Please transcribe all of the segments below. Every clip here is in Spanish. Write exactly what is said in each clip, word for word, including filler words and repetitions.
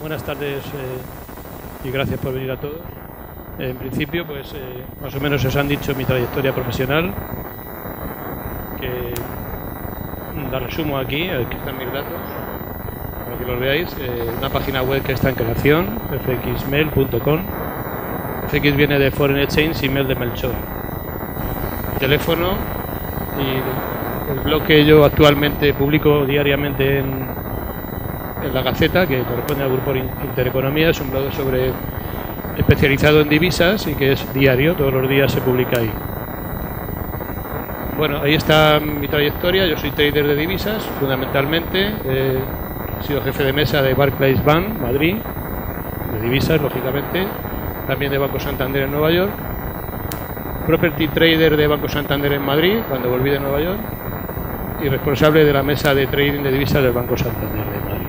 buenas tardes eh, y gracias por venir a todos. Eh, en principio, pues eh, más o menos os han dicho mi trayectoria profesional, que la resumo aquí, aquí están mis datos, para que los veáis. Eh, una página web que está en creación, f x mail punto com. F X viene de Foreign Exchange y Mail de Melchor. Teléfono y el blog que yo actualmente publico diariamente en, en La Gaceta, que corresponde al grupo Intereconomía. Es un blog sobre especializado en divisas y que es diario, todos los días se publica ahí. Bueno, ahí está mi trayectoria. Yo soy trader de divisas, fundamentalmente. Eh, he sido jefe de mesa de Barclays Bank, Madrid, de divisas, lógicamente. También de Banco Santander en Nueva York. Property trader de Banco Santander en Madrid, cuando volví de Nueva York. Y responsable de la mesa de trading de divisas del Banco Santander de Madrid.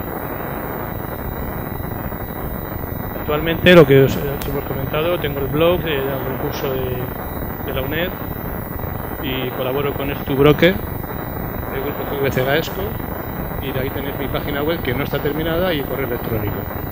Actualmente, lo que os, os hemos comentado, tengo el blog, eh, hago un curso de, de la UNED y colaboro con Estubroker, el grupo G V C Gaesco, y de ahí tenéis mi página web, que no está terminada, y el correo electrónico.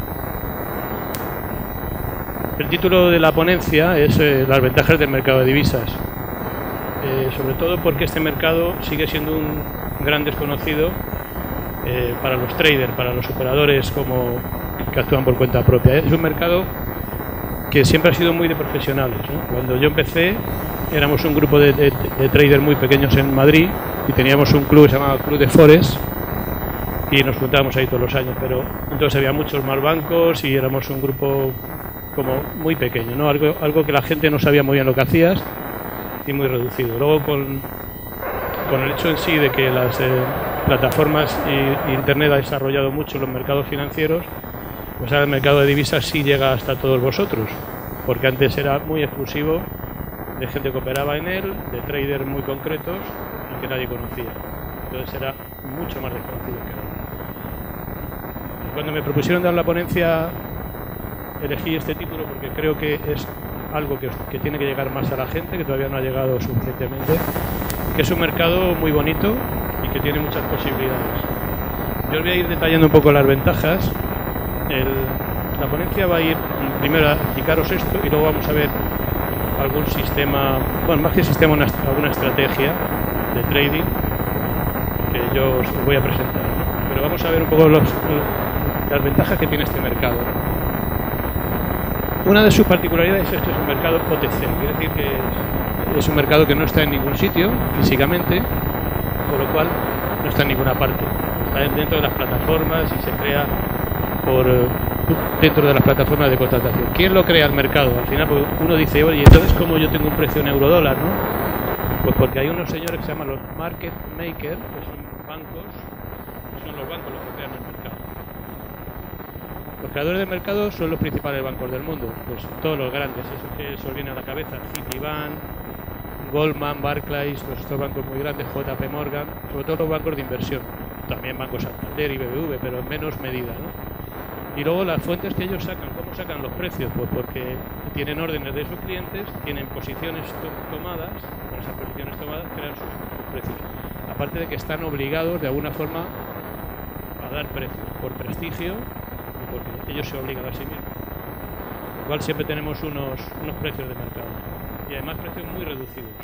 El título de la ponencia es eh, las ventajas del mercado de divisas, eh, sobre todo porque este mercado sigue siendo un gran desconocido eh, para los traders, para los operadores como que actúan por cuenta propia. Es un mercado que siempre ha sido muy de profesionales, ¿no? Cuando yo empecé éramos un grupo de, de, de traders muy pequeños en Madrid y teníamos un club que se llamaba Club de Forex y nos juntábamos ahí todos los años, pero entonces había muchos más bancos y éramos un grupo como muy pequeño, ¿no? Algo, algo que la gente no sabía muy bien lo que hacías y muy reducido. Luego con, con el hecho en sí de que las eh, plataformas y, y Internet ha desarrollado mucho los mercados financieros, pues ahora el mercado de divisas sí llega hasta todos vosotros, porque antes era muy exclusivo de gente que operaba en él, de traders muy concretos y que nadie conocía. Entonces era mucho más desconocido que ahora. Cuando me propusieron dar la ponencia, elegí este título porque creo que es algo que, que tiene que llegar más a la gente, que todavía no ha llegado suficientemente, que es un mercado muy bonito y que tiene muchas posibilidades. Yo os voy a ir detallando un poco las ventajas. El, la ponencia va a ir primero a explicaros esto y luego vamos a ver algún sistema, bueno, más que sistema, una, alguna estrategia de trading que yo os voy a presentar, ¿no? Pero vamos a ver un poco los, las ventajas que tiene este mercado. Una de sus particularidades es que esto es un mercado O T C, quiere decir que es un mercado que no está en ningún sitio físicamente, con lo cual no está en ninguna parte. Está dentro de las plataformas y se crea por dentro de las plataformas de contratación. ¿Quién lo crea el mercado? Al final, pues uno dice, oye, entonces ¿cómo yo tengo un precio en euro dólar, no? Pues porque hay unos señores que se llaman los market makers, que son bancos, que son los bancos los que crean el mercado. Los creadores de mercado son los principales bancos del mundo, pues todos los grandes, esos que se os viene a la cabeza, Citibank, Goldman, Barclays, pues estos bancos muy grandes, J P Morgan, sobre todo los bancos de inversión, también Banco Santander y B B V, pero en menos medida, ¿no? Y luego las fuentes que ellos sacan, ¿cómo sacan los precios? Pues porque tienen órdenes de sus clientes, tienen posiciones to tomadas, con esas posiciones tomadas crean sus, sus precios. Aparte de que están obligados de alguna forma a dar precios, por prestigio y porque ellos se obligan a sí mismos. Con lo cual siempre tenemos unos, unos precios de mercado y además precios muy reducidos.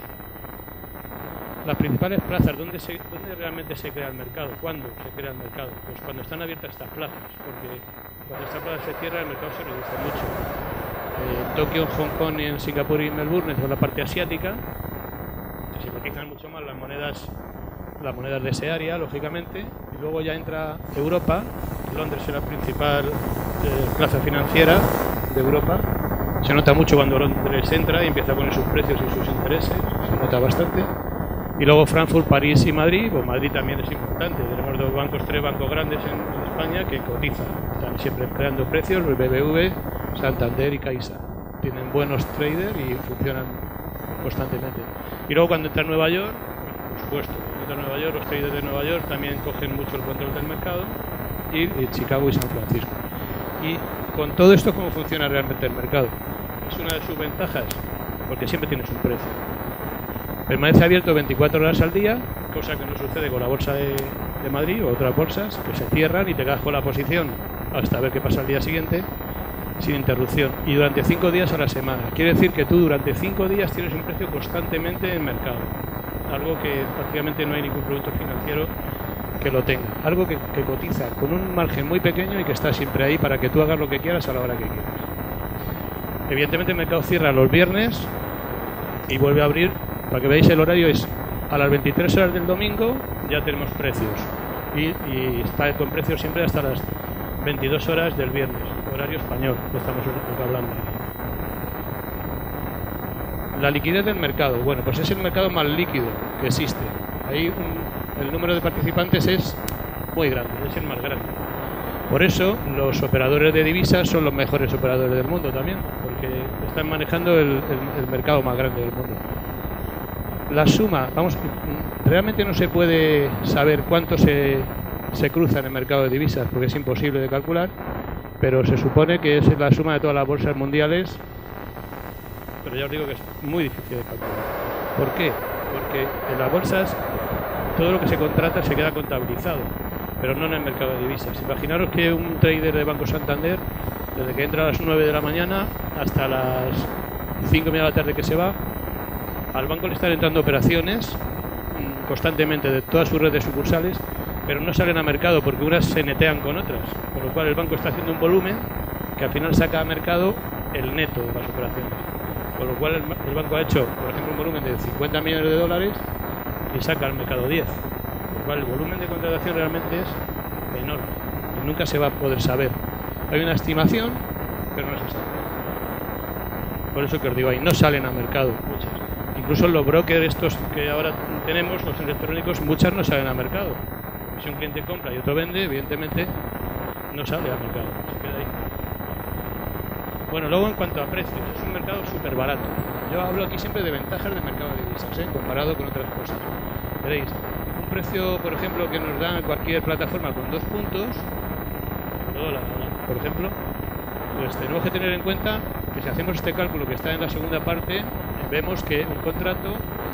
Las principales plazas, ¿dónde, se, ¿dónde realmente se crea el mercado? ¿Cuándo se crea el mercado? Pues cuando están abiertas estas plazas, porque cuando esta plaza se cierra el mercado se reduce mucho. Eh, en Tokio, en Hong Kong, en Singapur y en Melbourne, es la parte asiática, se cotizan mucho más las monedas, las monedas de ese área, lógicamente, y luego ya entra Europa. Londres es la principal eh, plaza financiera de Europa. Se nota mucho cuando Londres entra y empieza a poner sus precios y sus intereses, se nota bastante. Y luego Frankfurt, París y Madrid. Pues Madrid también es importante. Tenemos dos bancos, tres bancos grandes en, en España que cotizan. Están siempre creando precios, B B V, Santander y Caixa. Tienen buenos traders y funcionan constantemente. Y luego cuando entra Nueva York, por supuesto, cuando entra Nueva York, los traders de Nueva York también cogen mucho el control del mercado. Y, y Chicago y San Francisco. Y con todo esto, ¿cómo funciona realmente el mercado? Es una de sus ventajas, porque siempre tienes un precio. Permanece abierto veinticuatro horas al día, cosa que no sucede con la bolsa de, de Madrid o otras bolsas, que se cierran y te quedas con la posición hasta ver qué pasa el día siguiente, sin interrupción, y durante cinco días a la semana. Quiere decir que tú durante cinco días tienes un precio constantemente en mercado, algo que prácticamente no hay ningún producto financiero que lo tenga, algo que, que cotiza con un margen muy pequeño y que está siempre ahí para que tú hagas lo que quieras a la hora que quieras. Evidentemente el mercado cierra los viernes y vuelve a abrir. Para que veáis, el horario es a las veintitrés horas del domingo, ya tenemos precios, y, y está con precios siempre hasta las veintidós horas del viernes, horario español, que estamos hablando. La liquidez del mercado, bueno, pues es el mercado más líquido que existe. Ahí un, el número de participantes es muy grande, es el más grande. Por eso los operadores de divisas son los mejores operadores del mundo también, porque están manejando el, el, el mercado más grande del mundo. La suma, vamos, realmente no se puede saber cuánto se, se cruza en el mercado de divisas, porque es imposible de calcular, pero se supone que es la suma de todas las bolsas mundiales, pero ya os digo que es muy difícil de calcular. ¿Por qué? Porque en las bolsas todo lo que se contrata se queda contabilizado, pero no en el mercado de divisas. Imaginaros que un trader de Banco Santander, desde que entra a las nueve de la mañana hasta las cinco y media de la tarde que se va, al banco le están entrando operaciones constantemente de todas sus redes sucursales, pero no salen a mercado porque unas se netean con otras, con lo cual el banco está haciendo un volumen que al final saca a mercado el neto de las operaciones. Con lo cual el, el banco ha hecho, por ejemplo, un volumen de cincuenta millones de dólares y saca al mercado diez. Con lo cual el volumen de contratación realmente es enorme y nunca se va a poder saber. Hay una estimación, pero no se sabe. Por eso que os digo ahí, no salen a mercado muchas. Incluso los brokers estos que ahora tenemos, los electrónicos, muchas no salen a mercado. Si un cliente compra y otro vende, evidentemente no sale al mercado, se queda ahí. Bueno, luego en cuanto a precios, es un mercado súper barato. Yo hablo aquí siempre de ventajas del mercado de divisas, ¿eh? Comparado con otras cosas. Veréis, un precio, por ejemplo, que nos dan cualquier plataforma con dos puntos, dólar, por ejemplo, pues tenemos que tener en cuenta que si hacemos este cálculo que está en la segunda parte, vemos que un contrato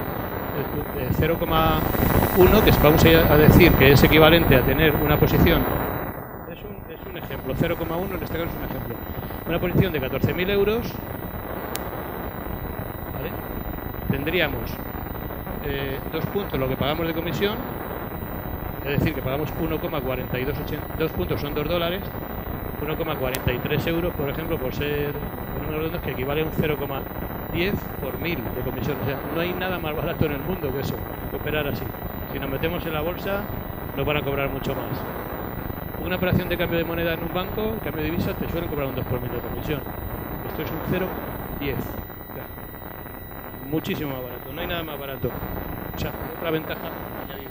de cero coma uno, que vamos a decir que es equivalente a tener una posición, es un, es un ejemplo, cero coma uno en este caso es un ejemplo, una posición de catorce mil euros, ¿vale? Tendríamos eh, dos puntos lo que pagamos de comisión, es decir, que pagamos uno coma cuarenta y dos, dos puntos son dos dólares, uno coma cuarenta y tres euros, por ejemplo, por ser números redondos, que equivale a un cero coma diez por mil de comisión. O sea, no hay nada más barato en el mundo que eso, operar así. Si nos metemos en la bolsa, nos van a cobrar mucho más. Una operación de cambio de moneda en un banco, cambio de divisas, te suelen cobrar un dos por mil de comisión. Esto es un cero coma diez. O sea, muchísimo más barato, no hay nada más barato. O sea, otra ventaja añadida.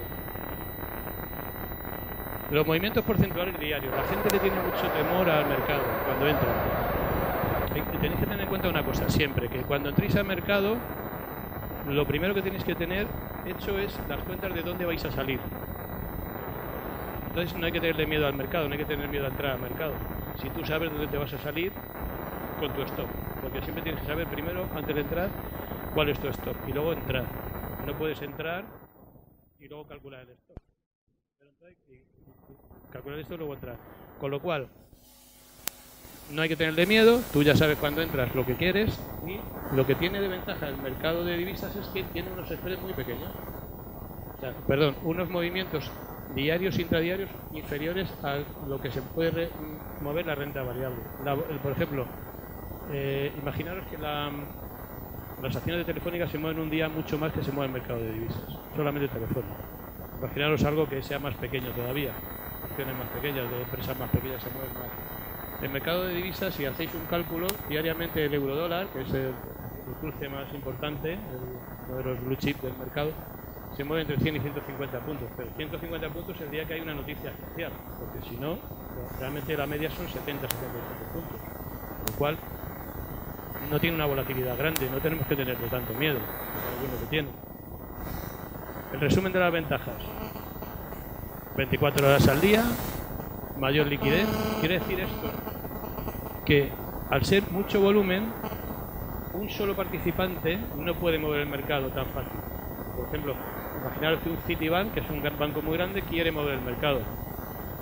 Los movimientos porcentuales diarios. La gente le tiene mucho temor al mercado cuando entra. Tenéis que tener en cuenta una cosa siempre, que cuando entréis al mercado, lo primero que tenéis que tener hecho es las cuentas de dónde vais a salir. Entonces no hay que tenerle miedo al mercado, no hay que tener miedo a entrar al mercado. Si tú sabes dónde te vas a salir con tu stop, porque siempre tienes que saber primero, antes de entrar, cuál es tu stop y luego entrar. No puedes entrar y luego calcular el stop. Pero entrar y, y, y calcular esto y luego entrar. Con lo cual, no hay que tenerle miedo, tú ya sabes cuando entras lo que quieres, y lo que tiene de ventaja el mercado de divisas es que tiene unos spreads muy pequeños. O sea, perdón, unos movimientos diarios, intradiarios, inferiores a lo que se puede mover la renta variable. La, el, por ejemplo, eh, imaginaros que la, las acciones de Telefónica se mueven un día mucho más que se mueve el mercado de divisas, solamente Telefónica. Imaginaros algo que sea más pequeño todavía, acciones más pequeñas, de empresas más pequeñas se mueven más. El mercado de divisas, si hacéis un cálculo, diariamente el euro-dólar, que es el, el cruce más importante, el, uno de los blue chips del mercado, se mueve entre cien y ciento cincuenta puntos, pero ciento cincuenta puntos el día que hay una noticia especial, porque si no, realmente la media son setenta a setenta y cinco puntos, con lo cual no tiene una volatilidad grande, no tenemos que tenerle tanto miedo, es bueno que tiene. El resumen de las ventajas: veinticuatro horas al día, mayor liquidez. Quiere decir esto que al ser mucho volumen, un solo participante no puede mover el mercado tan fácil. Por ejemplo, imaginaros que un Citibank, que es un banco muy grande, quiere mover el mercado.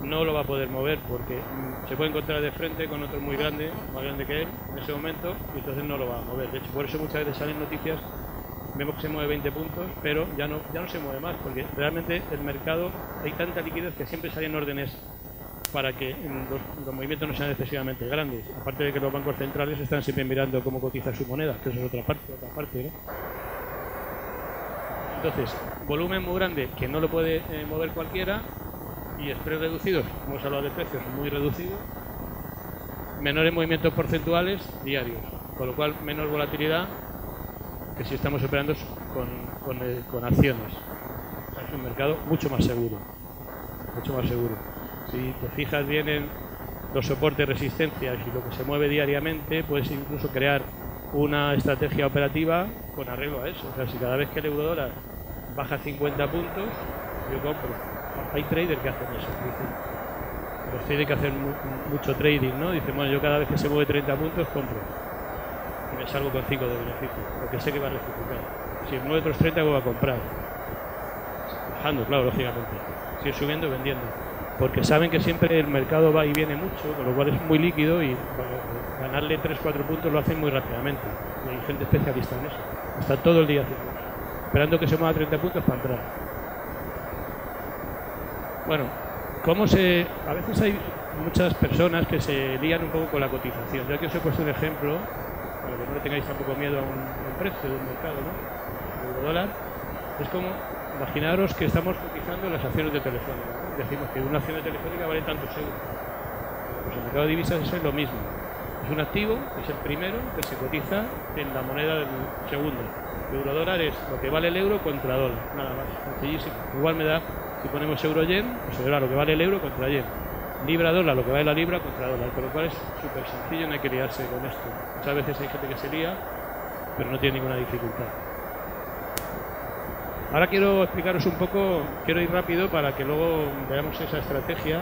no lo va a poder mover porque mm, se puede encontrar de frente con otro muy grande, más grande que él en ese momento, y entonces no lo va a mover. De hecho, por eso muchas veces salen noticias, vemos que se mueve veinte puntos, pero ya no, ya no se mueve más, porque realmente el mercado, hay tanta liquidez que siempre salen órdenes para que los, los movimientos no sean excesivamente grandes. Aparte de que los bancos centrales están siempre mirando cómo cotiza su moneda, que eso es otra parte, otra parte, ¿no? Entonces, volumen muy grande que no lo puede eh, mover cualquiera, y spreads reducidos, hemos hablado de precios muy reducidos, menores movimientos porcentuales diarios, con lo cual menor volatilidad que si estamos operando con, con, eh, con acciones. O sea, es un mercado mucho más seguro, mucho más seguro. Si te fijas bien en los soportes, resistencias y lo que se mueve diariamente, puedes incluso crear una estrategia operativa con arreglo a eso. O sea, si cada vez que el euro dólar baja cincuenta puntos, yo compro. Hay traders que hacen eso. Dicen, los traders que hacen mu mucho trading, ¿no? Dicen, bueno, yo cada vez que se mueve treinta puntos, compro. Y me salgo con cinco de beneficio, porque sé que va a rectificar. Si mueve otros treinta, voy a comprar. Bajando, claro, lógicamente. Si es subiendo, vendiendo. Porque saben que siempre el mercado va y viene mucho, con lo cual es muy líquido y bueno, ganarle tres cuatro puntos lo hacen muy rápidamente. Y hay gente especialista en eso. Está todo el día haciendo eso, esperando que se mueva treinta puntos para entrar. Bueno, ¿cómo se...? A veces hay muchas personas que se lían un poco con la cotización. Yo aquí os he puesto un ejemplo, para que no le tengáis tampoco miedo a un, a un precio de un mercado, ¿no? El euro dólar es como... Imaginaros que estamos cotizando las acciones de Telefónica, ¿no? Decimos que una acción de Telefónica vale tantos euros. Pues el mercado de divisas es lo mismo. Es un activo, es el primero que se cotiza en la moneda del segundo. El euro dólar es lo que vale el euro contra dólar, nada más, sencillísimo. Igual me da, si ponemos euro yen, pues será lo que vale el euro contra yen. Libra dólar, lo que vale la libra contra dólar, con lo cual es súper sencillo, no hay que liarse con esto. Muchas veces hay gente que se lía, pero no tiene ninguna dificultad. Ahora quiero explicaros un poco, quiero ir rápido para que luego veamos esa estrategia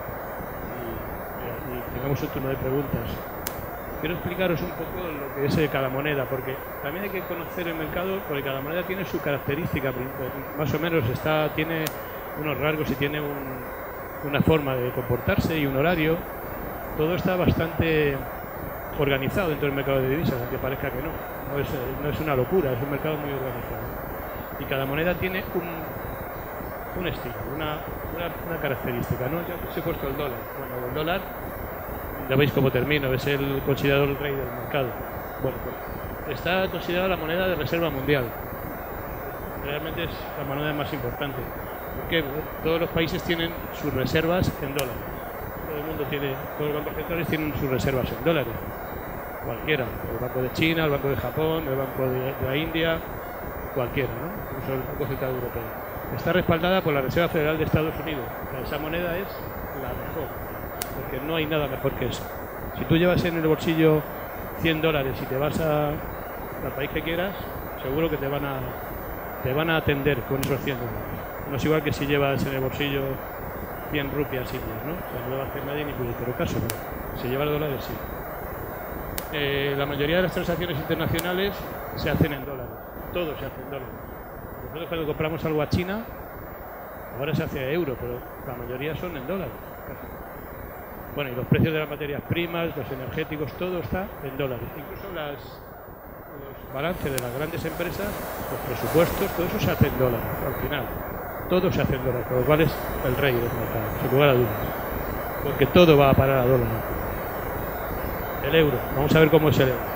y, y tengamos un turno de preguntas. Quiero explicaros un poco lo que es cada moneda, porque también hay que conocer el mercado, porque cada moneda tiene su característica, más o menos está, tiene unos rasgos y tiene un, una forma de comportarse y un horario. Todo está bastante organizado dentro del mercado de divisas, aunque parezca que no. No es, no es una locura, es un mercado muy organizado. Y cada moneda tiene un, un estilo, una, una, una característica, ¿no? Ya os he puesto el dólar. Bueno, el dólar, ya veis cómo termino, es el considerado el rey del mercado. Bueno, pues está considerada la moneda de reserva mundial. Realmente es la moneda más importante. Porque todos los países tienen sus reservas en dólares. Todo el mundo tiene, todos los bancos centrales tienen sus reservas en dólares. Cualquiera, el Banco de China, el Banco de Japón, el Banco de, de la India, cualquiera, ¿no? Incluso el Banco Central Europeo. Está respaldada por la Reserva Federal de Estados Unidos. O sea, esa moneda es la mejor, porque no hay nada mejor que eso. Si tú llevas en el bolsillo cien dólares y te vas a, al país que quieras, seguro que te van a te van a atender con esos cien dólares. No es igual que si llevas en el bolsillo cien rupias indias, ¿no? O sea, no le va a hacer nadie ni puñetero caso, pero si llevas dólares, sí. Eh, la mayoría de las transacciones internacionales se hacen en dólares. Todo se hace en dólares. Nosotros cuando compramos algo a China, ahora se hace a euro, pero la mayoría son en dólares. Bueno, y los precios de las materias primas, los energéticos, todo está en dólares. Incluso las, los balances de las grandes empresas, los presupuestos, todo eso se hace en dólares. Al final, todo se hace en dólares, con lo cual es el rey del mercado, sin lugar a dudas. Porque todo va a parar a dólares. El euro, vamos a ver cómo es el euro.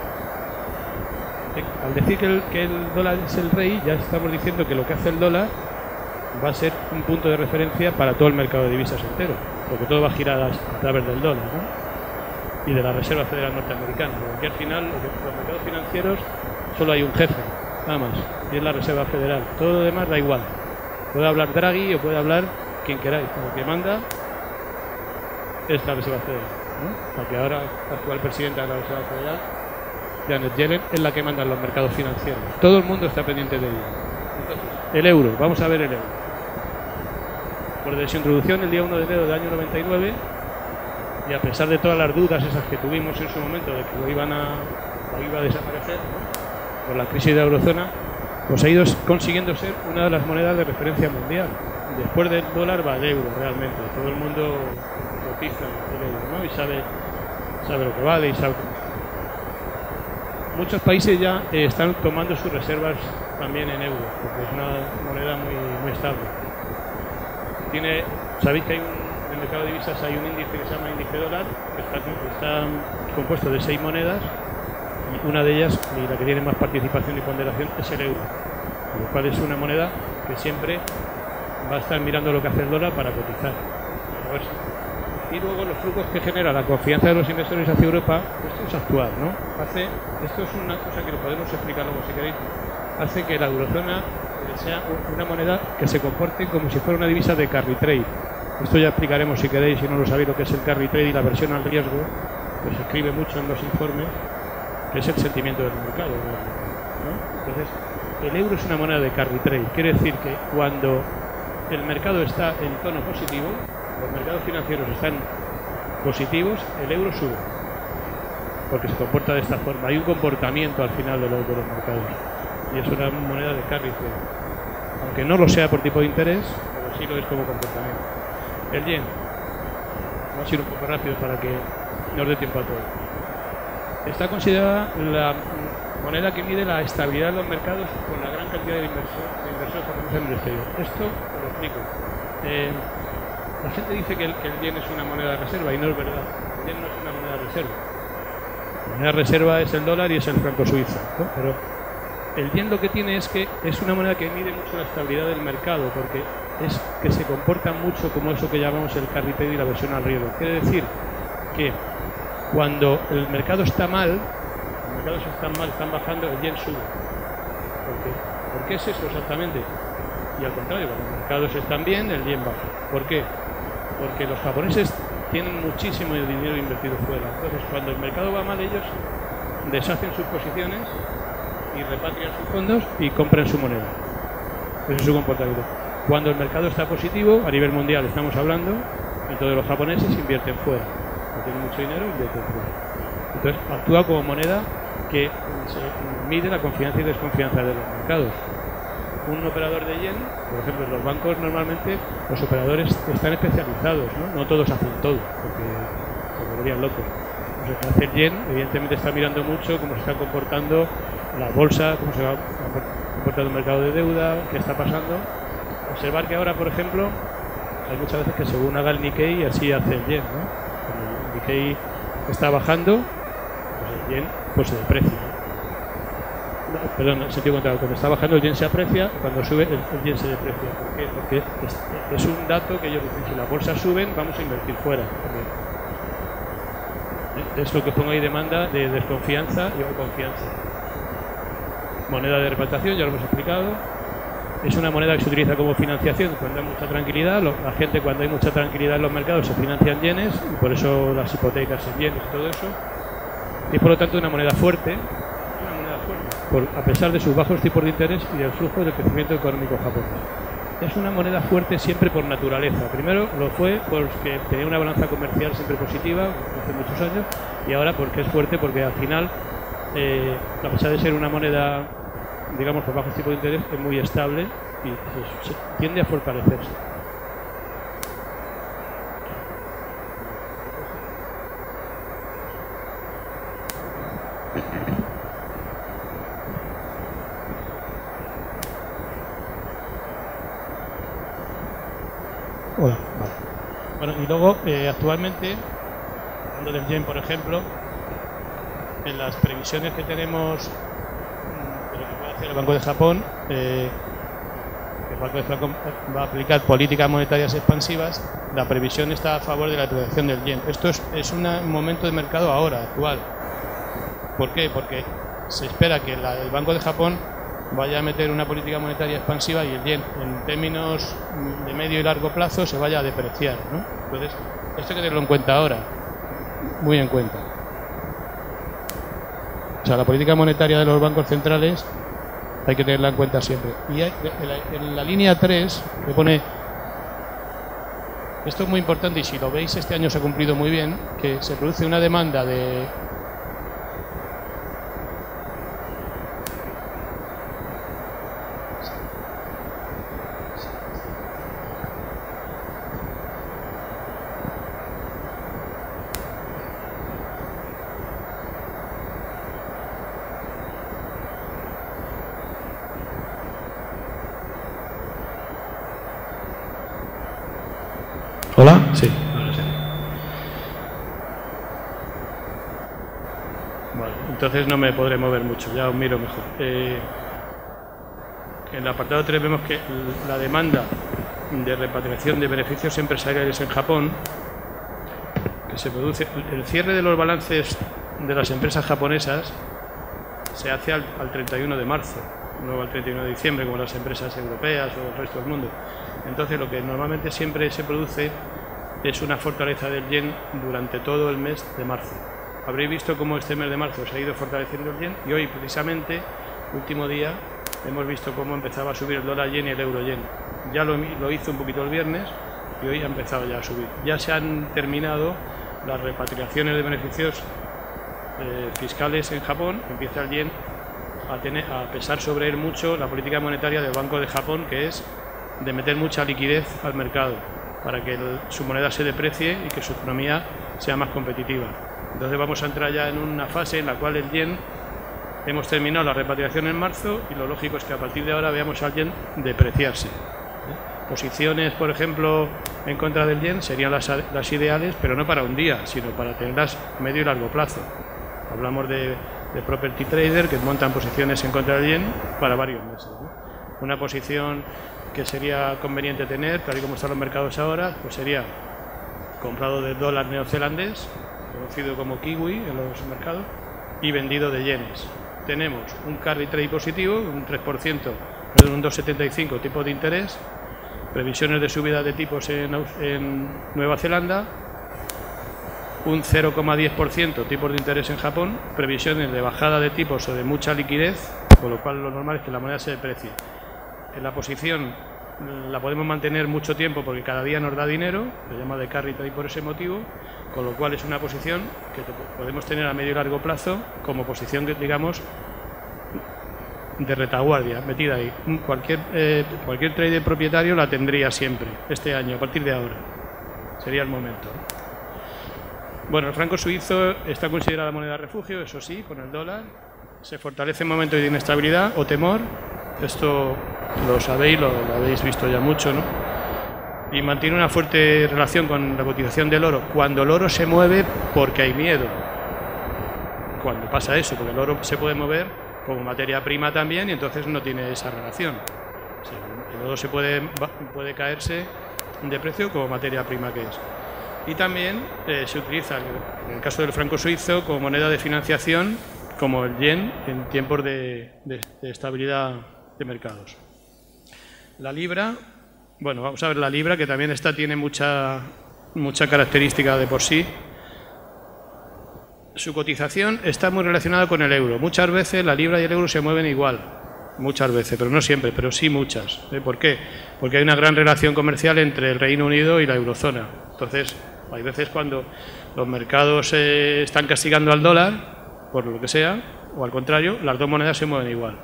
Al decir que el, que el dólar es el rey, ya estamos diciendo que lo que hace el dólar va a ser un punto de referencia para todo el mercado de divisas entero, porque todo va a girar a, a través del dólar, ¿no? Y de la Reserva Federal Norteamericana, porque al final los mercados financieros solo hay un jefe, nada más, y es la Reserva Federal. Todo lo demás da igual. Puede hablar Draghi o puede hablar quien queráis, como que manda es la Reserva Federal, ¿no? Porque ahora la actual presidenta de la Reserva Federal, Janet Yellen, es la que manda en los mercados financieros. Todo el mundo está pendiente de ella. Entonces, el euro, vamos a ver el euro. Por de su introducción el día uno de enero del año noventa y nueve, y a pesar de todas las dudas esas que tuvimos en su momento de que lo iban a, lo iba a desaparecer, ¿no? Por la crisis de la eurozona, pues ha ido consiguiendo ser una de las monedas de referencia mundial. después del dólar va el euro realmente. Todo el mundo cotiza el euro, ¿no? Y sabe, sabe lo que vale y sabe. Muchos países ya eh, están tomando sus reservas también en euros, porque es una moneda muy, muy estable. Tiene, sabéis que hay un, en el mercado de divisas hay un índice que se llama índice dólar, que está, está compuesto de seis monedas, y una de ellas, y la que tiene más participación y ponderación, es el euro, lo cual es una moneda que siempre va a estar mirando lo que hace el dólar para cotizar. A ver si. Y luego los flujos que genera la confianza de los inversores hacia Europa, esto es actual, ¿no? Hace, esto es una cosa que lo podemos explicar luego si queréis, hace que la eurozona sea una moneda que se comporte como si fuera una divisa de carry trade. Esto ya explicaremos si queréis, si no lo sabéis lo que es el carry trade y la versión al riesgo, pues se escribe mucho en los informes, que es el sentimiento del mercado, ¿no? Entonces, el euro es una moneda de carry trade, quiere decir que cuando el mercado está en tono positivo, los mercados financieros están positivos, el euro sube, porque se comporta de esta forma. Hay un comportamiento al final de los, de los mercados, y es una moneda de carry trade, aunque no lo sea por tipo de interés, pero sí lo es como comportamiento. El yen, vamos a ir un poco rápido para que nos dé tiempo a todo. Está considerada la moneda que mide la estabilidad de los mercados con la gran cantidad de inversión, de inversores japoneses en el exterior. Esto lo explico. Eh, la gente dice que el, que el yen es una moneda de reserva y no es verdad. El yen no es una moneda de reserva. La moneda de reserva es el dólar y es el franco suizo, ¿no? Pero el yen lo que tiene es que es una moneda que mide mucho la estabilidad del mercado, porque es que se comporta mucho como eso que llamamos el carry trade y la versión al riesgo. Quiere decir que cuando el mercado está mal, los mercados están mal, están bajando, el yen sube. ¿Por qué? ¿Por qué es eso exactamente? Y al contrario, cuando los mercados están bien, el yen baja. ¿Por qué? Porque los japoneses tienen muchísimo dinero invertido fuera. Entonces, cuando el mercado va mal, ellos deshacen sus posiciones y repatrian sus fondos y compran su moneda. Ese es su comportamiento. Cuando el mercado está positivo, a nivel mundial estamos hablando, entonces los japoneses invierten fuera. No tienen mucho dinero, invierten fuera. Entonces actúa como moneda que se mide la confianza y desconfianza de los mercados. Un operador de yen, por ejemplo, en los bancos normalmente los operadores están especializados, ¿no? No todos hacen todo, porque se volverían locos. Los que hace el yen, evidentemente está mirando mucho cómo se está comportando la bolsa, cómo se va comportando el mercado de deuda, qué está pasando. Observar que ahora, por ejemplo, hay muchas veces que según haga el Nikkei, así hace el yen, ¿no? Cuando el Nikkei está bajando, pues el yen pues se deprecia. No, perdón, en el sentido contrario, cuando está bajando el yen se aprecia, cuando sube el, el yen se deprecia. ¿Por qué? Porque es, es un dato que ellos dicen, si las bolsas suben, vamos a invertir fuera también. Es lo que pongo ahí, demanda de desconfianza y o confianza. Moneda de repatriación, ya lo hemos explicado. Es una moneda que se utiliza como financiación cuando hay mucha tranquilidad. La gente, cuando hay mucha tranquilidad en los mercados, se financia en yenes y por eso las hipotecas en yenes y todo eso. Y por lo tanto una moneda fuerte, una moneda fuerte por, a pesar de sus bajos tipos de interés y del flujo del crecimiento económico japonés. Es una moneda fuerte siempre por naturaleza. Primero lo fue porque tenía una balanza comercial siempre positiva hace muchos años, y ahora porque es fuerte porque al final, eh, a pesar de ser una moneda, digamos, por bajos tipos de interés, es muy estable y pues, se tiende a fortalecerse. Hola, vale. Bueno, y luego, eh, actualmente, hablando del yen, por ejemplo, en las previsiones que tenemos de lo que puede hacer el Banco de Japón, eh, el Banco de Japón va a aplicar políticas monetarias expansivas, la previsión está a favor de la depreciación del yen. Esto es, es una, un momento de mercado ahora, actual. ¿Por qué? Porque se espera que la, el Banco de Japón vaya a meter una política monetaria expansiva y el yen, en términos de medio y largo plazo, se vaya a depreciar, ¿no? Entonces, esto hay que tenerlo en cuenta ahora, muy en cuenta. O sea, la política monetaria de los bancos centrales hay que tenerla en cuenta siempre. Y hay, en, la, en la línea tres, que pone, esto es muy importante y si lo veis este año se ha cumplido muy bien, que se produce una demanda de ¿Hola? Sí, ahora sí. Vale, entonces no me podré mover mucho, ya os miro mejor. Eh, en el apartado tres vemos que la demanda de repatriación de beneficios empresariales en Japón, que se produce, el cierre de los balances de las empresas japonesas se hace al, al treinta y uno de marzo, no al treinta y uno de diciembre como las empresas europeas o el resto del mundo. Entonces lo que normalmente siempre se produce es una fortaleza del yen durante todo el mes de marzo. Habréis visto cómo este mes de marzo se ha ido fortaleciendo el yen y hoy precisamente, último día, hemos visto cómo empezaba a subir el dólar yen y el euro yen. Ya lo, lo hizo un poquito el viernes y hoy ha empezado ya a subir. Ya se han terminado las repatriaciones de beneficios eh, fiscales en Japón. Empieza el yen a, tener, a pesar sobre él mucho la política monetaria del Banco de Japón, que es de meter mucha liquidez al mercado para que el, su moneda se deprecie y que su economía sea más competitiva. Entonces vamos a entrar ya en una fase en la cual el yen, hemos terminado la repatriación en marzo y lo lógico es que a partir de ahora veamos al yen depreciarse. Posiciones, por ejemplo, en contra del yen serían las, las ideales, pero no para un día, sino para tenerlas a medio y largo plazo. Hablamos de, de property trader que montan posiciones en contra del yen para varios meses, ¿no? Una posición que sería conveniente tener, tal y como están los mercados ahora, pues sería comprado de dólar neozelandés, conocido como kiwi en los mercados, y vendido de yenes. Tenemos un carry trade positivo, un tres por ciento, un dos coma setenta y cinco tipo de interés, previsiones de subida de tipos en, en Nueva Zelanda, un cero coma diez por ciento tipos de interés en Japón, previsiones de bajada de tipos o de mucha liquidez, con lo cual lo normal es que la moneda se deprecie. En la posición la podemos mantener mucho tiempo porque cada día nos da dinero, se llama de carry trade por ese motivo, con lo cual es una posición que podemos tener a medio y largo plazo como posición, digamos, de retaguardia, metida ahí. Cualquier, eh, cualquier trader propietario la tendría siempre, este año, a partir de ahora. Sería el momento. Bueno, el franco suizo está considerada moneda de refugio, eso sí, con el dólar. Se fortalece en momentos de inestabilidad o temor. Esto lo sabéis, lo, lo habéis visto ya mucho, ¿no? Y mantiene una fuerte relación con la cotización del oro cuando el oro se mueve porque hay miedo. Cuando pasa eso, porque el oro se puede mover como materia prima también y entonces no tiene esa relación. O sea, el oro se puede, puede caerse de precio como materia prima que es. Y también eh, se utiliza, en el caso del franco suizo, como moneda de financiación, como el yen, en tiempos de, de, de estabilidad de mercados. La libra, bueno, vamos a ver la libra, que también esta tiene mucha, mucha característica de por sí. Su cotización está muy relacionada con el euro. Muchas veces la libra y el euro se mueven igual, muchas veces, pero no siempre, pero sí muchas. ¿Eh? ¿Por qué? Porque hay una gran relación comercial entre el Reino Unido y la eurozona. Entonces, hay veces cuando los mercados eh, están castigando al dólar, por lo que sea, o al contrario, las dos monedas se mueven igual.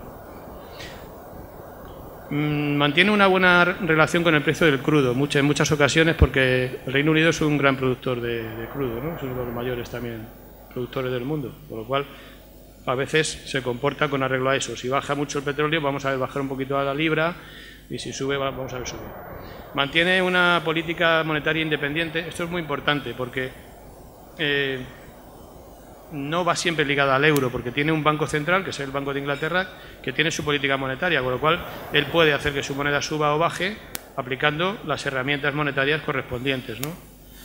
Mm, mantiene una buena relación con el precio del crudo, muchas, en muchas ocasiones, porque el Reino Unido es un gran productor de, de crudo, ¿no? Es uno de los mayores también productores del mundo, por lo cual a veces se comporta con arreglo a eso. Si baja mucho el petróleo, vamos a ver bajar un poquito a la libra, y si sube, vamos a ver subir. Mantiene una política monetaria independiente. Esto es muy importante porque eh, no va siempre ligada al euro, porque tiene un banco central, que es el Banco de Inglaterra, que tiene su política monetaria, con lo cual él puede hacer que su moneda suba o baje aplicando las herramientas monetarias correspondientes, ¿no?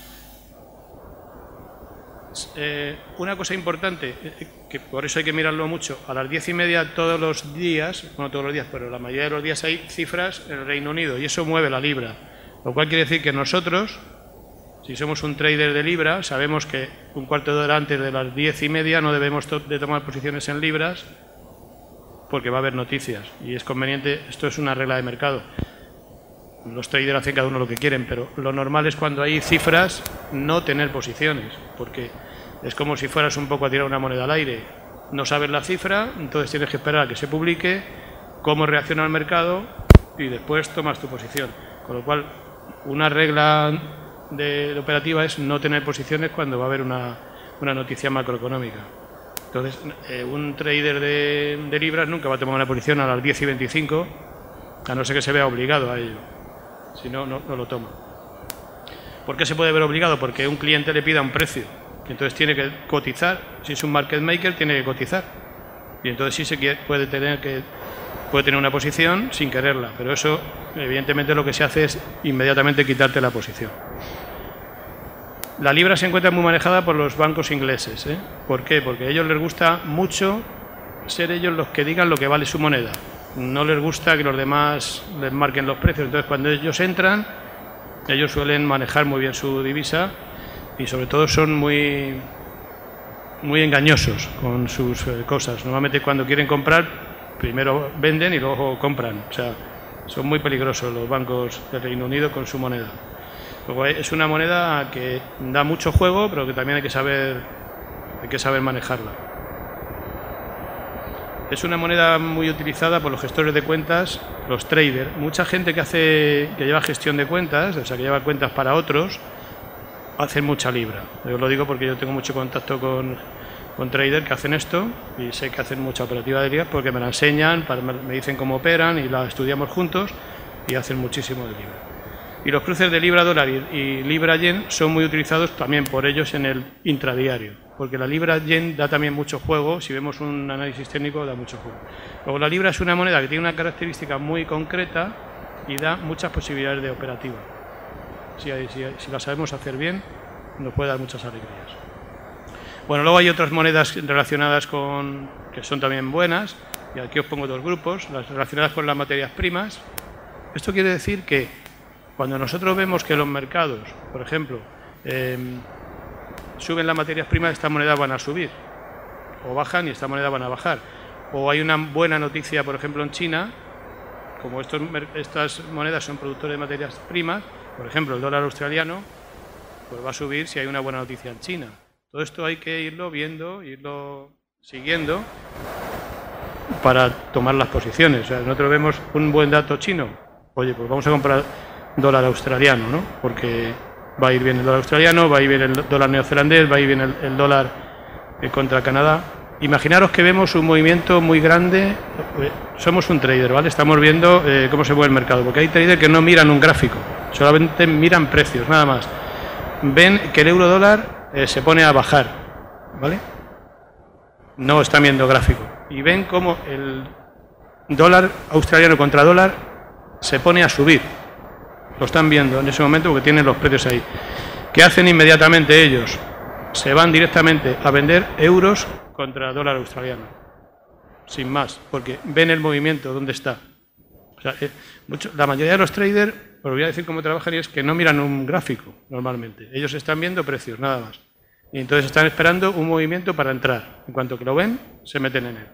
Eh, una cosa importante, eh, que por eso hay que mirarlo mucho, a las diez y media todos los días, no todos los días, pero la mayoría de los días hay cifras en el Reino Unido y eso mueve la libra, lo cual quiere decir que nosotros, si somos un trader de libra, sabemos que un cuarto de hora antes de las diez y media no debemos to de tomar posiciones en libras porque va a haber noticias y es conveniente. Esto es una regla de mercado. Los traders hacen cada uno lo que quieren, pero lo normal es cuando hay cifras no tener posiciones, porque es como si fueras un poco a tirar una moneda al aire. No sabes la cifra, entonces tienes que esperar a que se publique, cómo reacciona el mercado y después tomas tu posición. Con lo cual, una regla de, de operativa es no tener posiciones cuando va a haber una, una noticia macroeconómica. Entonces, eh, un trader de, de libras nunca va a tomar una posición a las diez y veinticinco, a no ser que se vea obligado a ello. Si no, no, no lo toma. ¿Por qué se puede ver obligado? Porque un cliente le pida un precio, y entonces tiene que cotizar. Si es un market maker, tiene que cotizar. Y entonces sí se quiere, puede tener que puede tener una posición sin quererla, pero eso, evidentemente, lo que se hace es inmediatamente quitarte la posición. La libra se encuentra muy manejada por los bancos ingleses, ¿eh? ¿Por qué? Porque a ellos les gusta mucho ser ellos los que digan lo que vale su moneda. No les gusta que los demás les marquen los precios. Entonces, cuando ellos entran, ellos suelen manejar muy bien su divisa y sobre todo son muy, muy engañosos con sus eh, cosas. Normalmente cuando quieren comprar, primero venden y luego compran. O sea, son muy peligrosos los bancos del Reino Unido con su moneda. Luego, es una moneda que da mucho juego, pero que también hay que saber, hay que saber manejarla. Es una moneda muy utilizada por los gestores de cuentas, los traders. Mucha gente que hace, que lleva gestión de cuentas, o sea, que lleva cuentas para otros, hacen mucha libra. Yo lo digo porque yo tengo mucho contacto con, con traders que hacen esto y sé que hacen mucha operativa de libra porque me la enseñan, me dicen cómo operan y la estudiamos juntos y hacen muchísimo de libra. Y los cruces de libra-dólar y libra-yen son muy utilizados también por ellos en el intradiario, porque la libra-yen da también mucho juego. Si vemos un análisis técnico, da mucho juego. Luego, la libra es una moneda que tiene una característica muy concreta y da muchas posibilidades de operativa. Si, si, si la sabemos hacer bien, nos puede dar muchas alegrías. Bueno, luego hay otras monedas relacionadas con, que son también buenas, y aquí os pongo dos grupos, las relacionadas con las materias primas. Esto quiere decir que cuando nosotros vemos que los mercados, por ejemplo, eh, suben las materias primas, estas monedas van a subir, o bajan y estas monedas van a bajar. O hay una buena noticia, por ejemplo, en China, como estos, estas monedas son productores de materias primas, por ejemplo, el dólar australiano, pues va a subir si hay una buena noticia en China. Todo esto hay que irlo viendo, irlo siguiendo para tomar las posiciones. O sea, nosotros vemos un buen dato chino, oye, pues vamos a comprar dólar australiano, ¿no? Porque va a ir bien el dólar australiano, va a ir bien el dólar neozelandés, va a ir bien el, el dólar eh, contra Canadá. Imaginaros que vemos un movimiento muy grande, eh, somos un trader, ¿vale? Estamos viendo eh, cómo se mueve el mercado, porque hay traders que no miran un gráfico, solamente miran precios, nada más. Ven que el euro dólar eh, se pone a bajar, ¿vale? No están viendo gráfico. Y ven cómo el dólar australiano contra dólar se pone a subir. Lo están viendo en ese momento porque tienen los precios ahí. ¿Qué hacen inmediatamente ellos? Se van directamente a vender euros contra dólar australiano. Sin más, porque ven el movimiento, dónde está. O sea, eh, mucho, la mayoría de los traders, os voy a decir cómo trabajan, y es que no miran un gráfico normalmente. Ellos están viendo precios, nada más. Y entonces están esperando un movimiento para entrar. En cuanto que lo ven, se meten en él.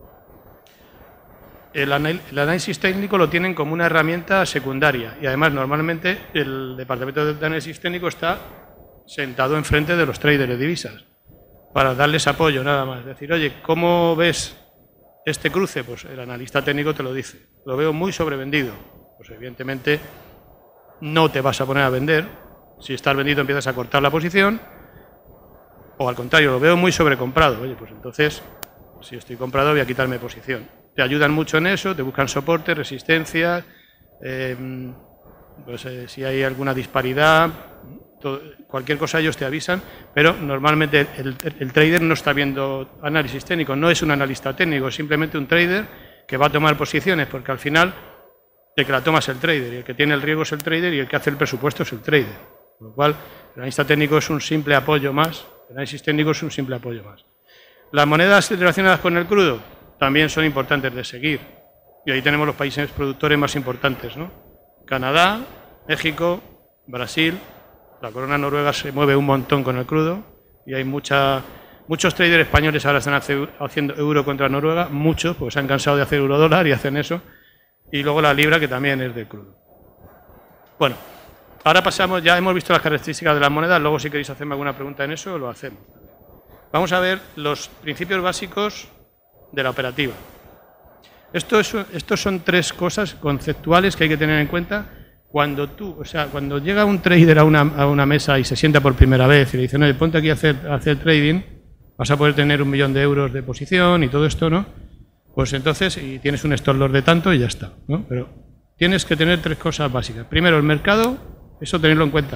El, el análisis técnico lo tienen como una herramienta secundaria y además normalmente el departamento de análisis técnico está sentado enfrente de los traders de divisas para darles apoyo nada más. Es decir, oye, ¿cómo ves este cruce? Pues el analista técnico te lo dice. Lo veo muy sobrevendido. Pues evidentemente no te vas a poner a vender. Si estás vendido empiezas a cortar la posición, o al contrario, lo veo muy sobrecomprado. Oye, pues entonces, si estoy comprado voy a quitarme posición. Te ayudan mucho en eso, te buscan soporte, resistencia, eh, pues, eh, si hay alguna disparidad, todo, cualquier cosa ellos te avisan, pero normalmente el, el, el trader no está viendo análisis técnico, no es un analista técnico, es simplemente un trader que va a tomar posiciones, porque al final el que la toma es el trader, y el que tiene el riesgo es el trader, y el que hace el presupuesto es el trader. Con lo cual, el analista técnico es un simple apoyo más, el análisis técnico es un simple apoyo más. Las monedas relacionadas con el crudo también son importantes de seguir. Y ahí tenemos los países productores más importantes, ¿no? Canadá, México, Brasil. La corona noruega se mueve un montón con el crudo y hay mucha, muchos traders españoles ahora están haciendo euro contra Noruega, muchos, porque se han cansado de hacer euro dólar y hacen eso. Y luego la libra, que también es de crudo. Bueno, ahora pasamos, ya hemos visto las características de las monedas, luego si queréis hacerme alguna pregunta en eso, lo hacemos. Vamos a ver los principios básicos de la operativa. Esto es, estos son tres cosas conceptuales que hay que tener en cuenta cuando tú, o sea, cuando llega un trader a una, a una mesa y se sienta por primera vez y le dicen, oye, ponte aquí a hacer, a hacer trading, vas a poder tener un millón de euros de posición y todo esto, ¿no? Pues entonces, y tienes un stop loss de tanto y ya está, ¿no? Pero tienes que tener tres cosas básicas. Primero, el mercado, eso tenerlo en cuenta.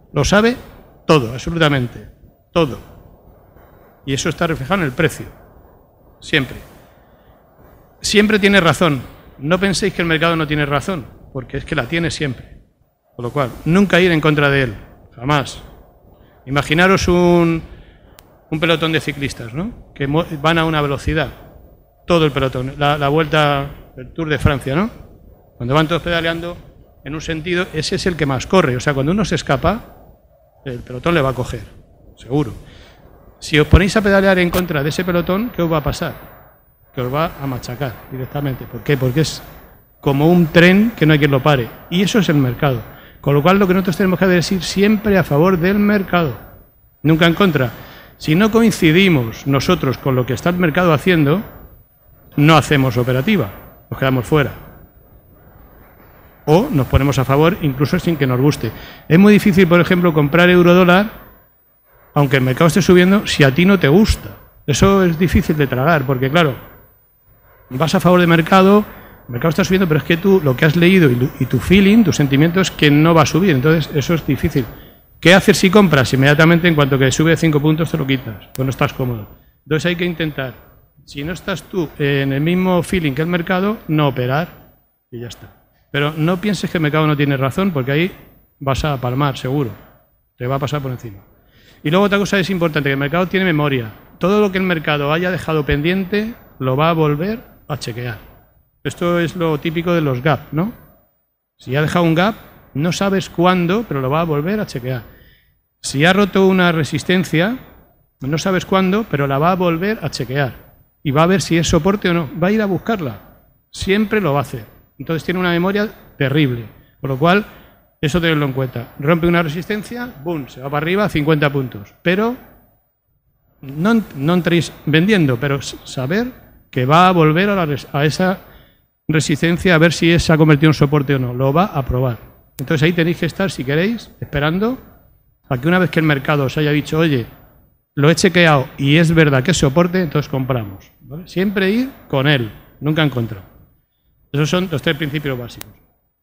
Lo sabe todo, absolutamente, todo. Y eso está reflejado en el precio, siempre. Siempre tiene razón. No penséis que el mercado no tiene razón, porque es que la tiene siempre. Con lo cual, nunca ir en contra de él, jamás. Imaginaros un, un pelotón de ciclistas, ¿no? Que van a una velocidad, todo el pelotón, la, la vuelta del Tour de Francia, ¿no? Cuando van todos pedaleando en un sentido, ese es el que más corre. O sea, cuando uno se escapa, el pelotón le va a coger, seguro. Si os ponéis a pedalear en contra de ese pelotón, ¿qué os va a pasar? Que os va a machacar directamente. ¿Por qué? Porque es como un tren que no hay quien lo pare. Y eso es el mercado. Con lo cual, lo que nosotros tenemos que hacer es ir siempre a favor del mercado, nunca en contra. Si no coincidimos nosotros con lo que está el mercado haciendo, no hacemos operativa, nos quedamos fuera. O nos ponemos a favor incluso sin que nos guste. Es muy difícil, por ejemplo, comprar euro-dólar, aunque el mercado esté subiendo, si a ti no te gusta. Eso es difícil de tragar, porque claro, vas a favor del mercado, el mercado está subiendo, pero es que tú lo que has leído y tu feeling, tu sentimiento es que no va a subir. Entonces, eso es difícil. ¿Qué hacer si compras? Inmediatamente, en cuanto que sube cinco puntos, te lo quitas, pues no estás cómodo. Entonces hay que intentar, si no estás tú en el mismo feeling que el mercado, no operar y ya está. Pero no pienses que el mercado no tiene razón, porque ahí vas a palmar, seguro. Te va a pasar por encima. Y luego otra cosa es importante, que el mercado tiene memoria. Todo lo que el mercado haya dejado pendiente, lo va a volver a chequear. Esto es lo típico de los gap, ¿no? Si ha dejado un gap, no sabes cuándo, pero lo va a volver a chequear. Si ha roto una resistencia, no sabes cuándo, pero la va a volver a chequear. Y va a ver si es soporte o no. Va a ir a buscarla. Siempre lo va a hacer. Entonces tiene una memoria terrible. Con lo cual, eso tenedlo en cuenta. Rompe una resistencia, ¡boom!, se va para arriba, cincuenta puntos. Pero no, no entréis vendiendo, pero saber que va a volver a, la, a esa resistencia a ver si se ha convertido en soporte o no. Lo va a probar. Entonces ahí tenéis que estar, si queréis, esperando a que una vez que el mercado os haya dicho, oye, lo he chequeado y es verdad que es soporte, entonces compramos. ¿Vale? Siempre ir con él, nunca en contra. Esos son los tres principios básicos.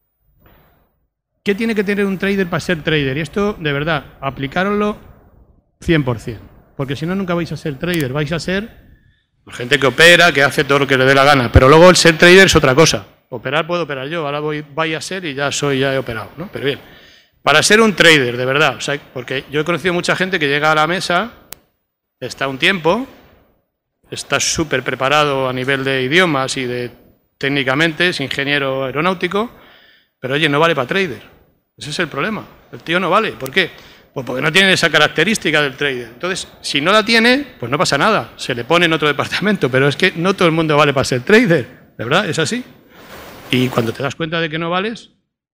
¿Qué tiene que tener un trader para ser trader? Y esto, de verdad, aplicároslo cien por cien. Porque si no, nunca vais a ser trader. Vais a ser gente que opera, que hace todo lo que le dé la gana. Pero luego el ser trader es otra cosa. Operar puedo operar yo. Ahora voy, voy a ser y ya soy, ya he operado, ¿no? Pero bien, para ser un trader, de verdad. O sea, porque yo he conocido mucha gente que llega a la mesa, está un tiempo, está súper preparado a nivel de idiomas y de técnicamente, es ingeniero aeronáutico, pero oye, no vale para trader. Ese es el problema. El tío no vale. ¿Por qué? Pues porque no tiene esa característica del trader. Entonces, si no la tiene, pues no pasa nada. Se le pone en otro departamento, pero es que no todo el mundo vale para ser trader. ¿De verdad? Es así. Y cuando te das cuenta de que no vales,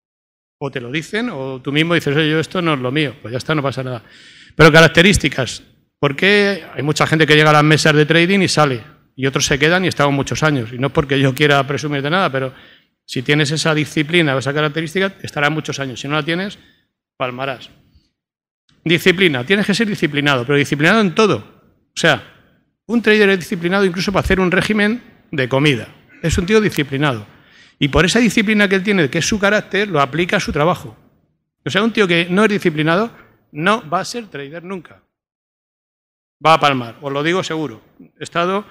o te lo dicen, o tú mismo dices, oye, yo esto no es lo mío. Pues ya está, no pasa nada. Pero características. ¿Por qué hay mucha gente que llega a las mesas de trading y sale? Y otros se quedan y están muchos años. Y no es porque yo quiera presumir de nada, pero si tienes esa disciplina o esa característica, estarás muchos años. Si no la tienes, palmarás. Disciplina. Tienes que ser disciplinado, pero disciplinado en todo. O sea, un trader es disciplinado incluso para hacer un régimen de comida. Es un tío disciplinado. Y por esa disciplina que él tiene, que es su carácter, lo aplica a su trabajo. O sea, un tío que no es disciplinado no va a ser trader nunca. Va a palmar, os lo digo seguro. He estado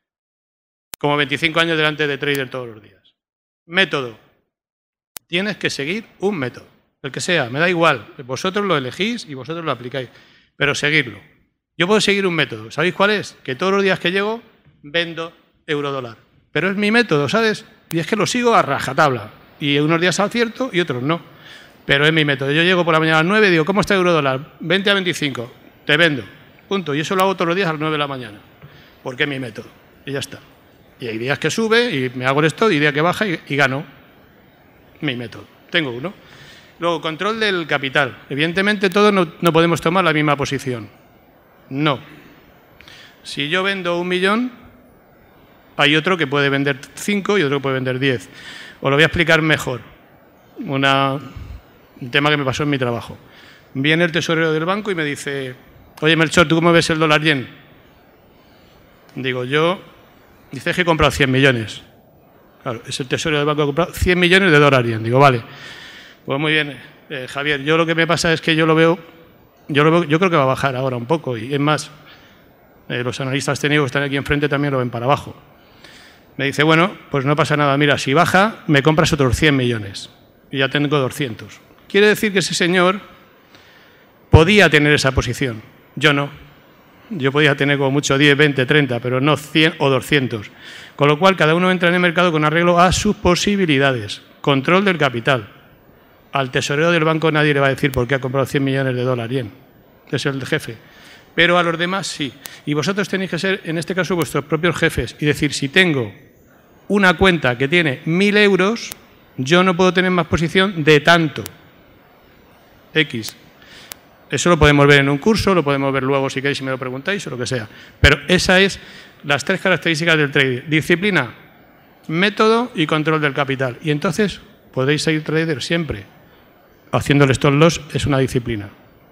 como veinticinco años delante de trader todos los días. Método. Tienes que seguir un método. El que sea, me da igual. Vosotros lo elegís y vosotros lo aplicáis. Pero seguirlo. Yo puedo seguir un método. ¿Sabéis cuál es? Que todos los días que llego, vendo euro-dólar. Pero es mi método, ¿sabes? Y es que lo sigo a rajatabla. Y unos días acierto y otros no. Pero es mi método. Yo llego por la mañana a las nueve y digo, ¿cómo está euro-dólar? veinte a veinticinco. Te vendo. Punto. Y eso lo hago todos los días a las nueve de la mañana. Porque es mi método. Y ya está. Y hay días que sube y me hago esto, y días que baja y, y gano. Mi método. Tengo uno. Luego, control del capital. Evidentemente, todos no, no podemos tomar la misma posición. No. Si yo vendo un millón, hay otro que puede vender cinco y otro que puede vender diez. Os lo voy a explicar mejor. Una, un tema que me pasó en mi trabajo. Viene el tesorero del banco y me dice, oye, Melchor, ¿tú cómo ves el dólar yen? Digo, yo, dice que he comprado cien millones. Claro, es el tesorero del banco que ha comprado cien millones de dólar yen. Digo, vale, pues muy bien, eh, Javier, yo lo que me pasa es que yo lo veo Yo, lo veo, yo creo que va a bajar ahora un poco, y es más, eh, los analistas técnicos que están aquí enfrente también lo ven para abajo. Me dice, bueno, pues no pasa nada, mira, si baja, me compras otros cien millones, y ya tengo doscientos. Quiere decir que ese señor podía tener esa posición, yo no. Yo podía tener como mucho diez, veinte, treinta, pero no cien o doscientos. Con lo cual, cada uno entra en el mercado con arreglo a sus posibilidades. Control del capital. Al tesorero del banco nadie le va a decir por qué ha comprado cien millones de dólares, bien, es el jefe. Pero a los demás sí. Y vosotros tenéis que ser, en este caso, vuestros propios jefes y decir, si tengo una cuenta que tiene mil euros, yo no puedo tener más posición de tanto. X. Eso lo podemos ver en un curso, lo podemos ver luego si queréis, si me lo preguntáis o lo que sea. Pero esas es las tres características del trading. Disciplina, método y control del capital. Y entonces podéis seguir trader siempre. Haciendo el stop loss es una disciplina.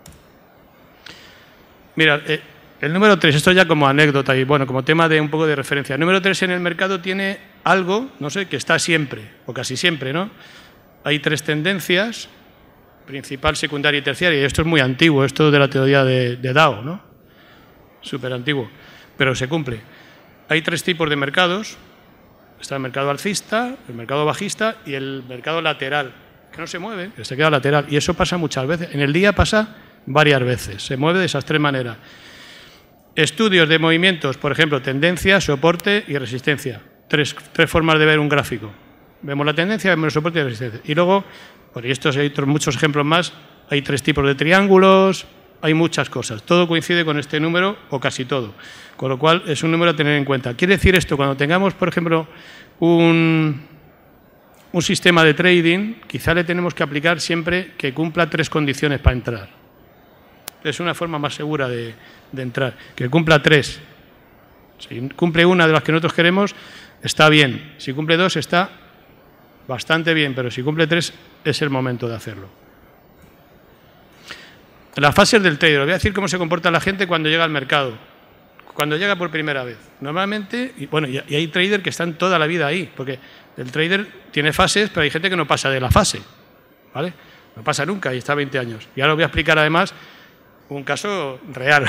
Mira, eh, el número tres, esto ya como anécdota y bueno, como tema de un poco de referencia. El número tres en el mercado tiene algo, no sé, que está siempre, o casi siempre, ¿no? Hay tres tendencias, principal, secundaria y terciaria, y esto es muy antiguo, esto de la teoría de, de Dow, ¿no? Súper antiguo, pero se cumple. Hay tres tipos de mercados, está el mercado alcista, el mercado bajista y el mercado lateral, que no se mueve, que se queda lateral, y eso pasa muchas veces. En el día pasa varias veces, se mueve de esas tres maneras. Estudios de movimientos, por ejemplo, tendencia, soporte y resistencia. Tres, tres formas de ver un gráfico. Vemos la tendencia, vemos el soporte y la resistencia. Y luego, por estos hay otros, muchos ejemplos más, hay tres tipos de triángulos, hay muchas cosas. Todo coincide con este número, o casi todo. Con lo cual, es un número a tener en cuenta. Quiere decir esto, cuando tengamos, por ejemplo, un, un sistema de trading, quizá le tenemos que aplicar siempre que cumpla tres condiciones para entrar. Es una forma más segura de, de entrar, que cumpla tres. Si cumple una de las que nosotros queremos, está bien. Si cumple dos, está bastante bien, pero si cumple tres, es el momento de hacerlo. Las fases del trader. Os voy a decir cómo se comporta la gente cuando llega al mercado, cuando llega por primera vez. Normalmente, y bueno, y hay traders que están toda la vida ahí, porque el trader tiene fases, pero hay gente que no pasa de la fase, ¿vale? No pasa nunca y está veinte años. Y ahora os voy a explicar además un caso real.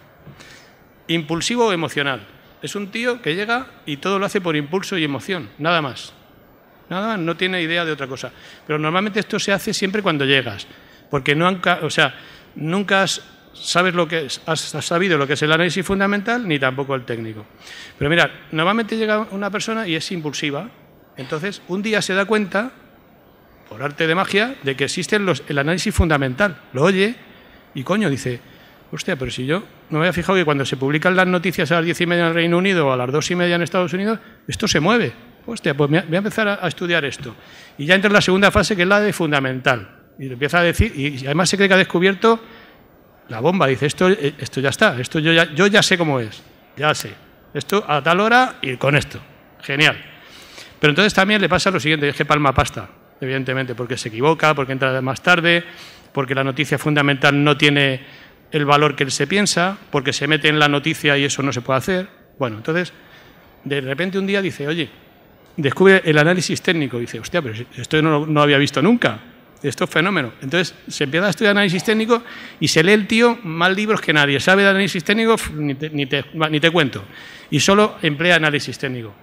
Impulsivo o emocional. Es un tío que llega y todo lo hace por impulso y emoción, nada más. Nada más, no tiene idea de otra cosa. Pero normalmente esto se hace siempre cuando llegas, porque no han, o sea, nunca has, sabes lo que es, has, has sabido lo que es el análisis fundamental, ni tampoco el técnico. Pero mirad, normalmente llega una persona y es impulsiva, entonces un día se da cuenta, por arte de magia, de que existe los, el análisis fundamental. Lo oye y coño, dice, hostia, pero si yo no me había fijado que cuando se publican las noticias a las diez y media en el Reino Unido o a las dos y media en Estados Unidos, esto se mueve. Hostia, pues voy a empezar a estudiar esto. Y ya entra en la segunda fase, que es la de fundamental. Y empieza a decir, y además se cree que ha descubierto la bomba. Dice, esto, esto ya está, esto yo ya, yo ya sé cómo es, ya sé. Esto a tal hora y con esto. Genial. Pero entonces también le pasa lo siguiente, es que palma pasta, evidentemente, porque se equivoca, porque entra más tarde, porque la noticia fundamental no tiene el valor que él se piensa, porque se mete en la noticia y eso no se puede hacer. Bueno, entonces, de repente un día dice, oye, descubre el análisis técnico. Dice, hostia, pero esto no, no lo había visto nunca. Esto es fenómeno. Entonces, se empieza a estudiar análisis técnico y se lee el tío más libros que nadie. Sabe de análisis técnico, ni te, ni te, ni te cuento. Y solo emplea análisis técnico.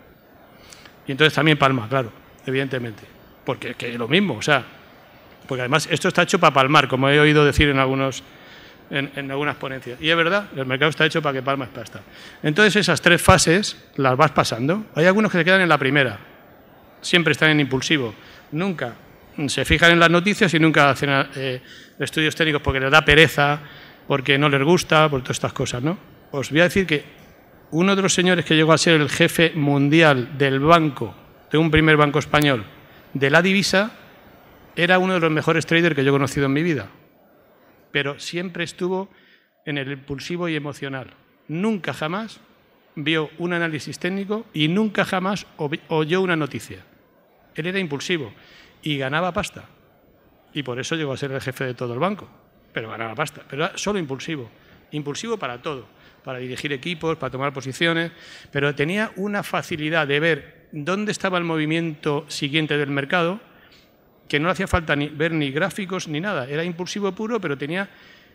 Y entonces también palma, claro, evidentemente. Porque es lo mismo, o sea, porque además esto está hecho para palmar, como he oído decir en algunos... En, en algunas ponencias. Y es verdad, el mercado está hecho para que palmas pasta. Entonces esas tres fases las vas pasando. Hay algunos que se quedan en la primera. Siempre están en impulsivo. Nunca se fijan en las noticias y nunca hacen eh, estudios técnicos porque les da pereza, porque no les gusta, por todas estas cosas, ¿no? Os voy a decir que uno de los señores que llegó a ser el jefe mundial del banco, de un primer banco español, de la divisa, era uno de los mejores traders que yo he conocido en mi vida. Pero siempre estuvo en el impulsivo y emocional. Nunca jamás vio un análisis técnico y nunca jamás oyó una noticia. Él era impulsivo y ganaba pasta. Y por eso llegó a ser el jefe de todo el banco. Pero ganaba pasta. Pero era solo impulsivo. Impulsivo para todo. Para dirigir equipos, para tomar posiciones. Pero tenía una facilidad de ver dónde estaba el movimiento siguiente del mercado, que no le hacía falta ni ver ni gráficos ni nada. Era impulsivo puro, pero tenía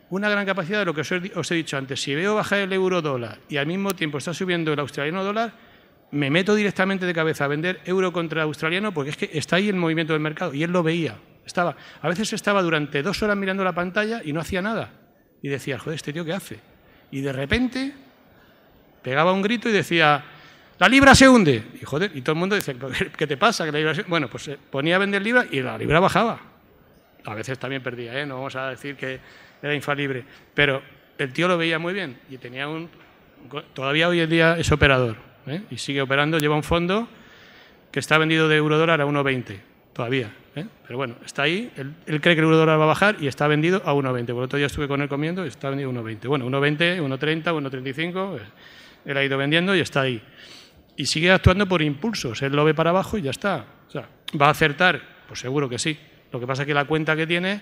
una gran capacidad de lo que os he, os he dicho antes. Si veo bajar el euro dólar y al mismo tiempo está subiendo el australiano dólar, me meto directamente de cabeza a vender euro contra australiano porque es que está ahí el movimiento del mercado y él lo veía. Estaba, a veces estaba durante dos horas mirando la pantalla y no hacía nada. Y decía, joder, ¿este tío qué hace? Y de repente pegaba un grito y decía, ¡la libra se hunde! Y, joder, y todo el mundo decía, ¿qué te pasa? Que la libra se... Bueno, pues se ponía a vender libra y la libra bajaba. A veces también perdía, ¿eh? No vamos a decir que era infalible. Pero el tío lo veía muy bien y tenía un... Todavía hoy en día es operador, ¿eh? Y sigue operando, lleva un fondo que está vendido de eurodólar a uno veinte, todavía, ¿eh? Pero bueno, está ahí, él, él cree que el eurodólar va a bajar y está vendido a uno veinte. Por otro día estuve con él comiendo y está vendido a uno veinte. Bueno, uno veinte, uno treinta, uno treinta y cinco, él ha ido vendiendo y está ahí. Y sigue actuando por impulsos, él lo ve para abajo y ya está. O sea, ¿va a acertar? Pues seguro que sí. Lo que pasa es que la cuenta que tiene,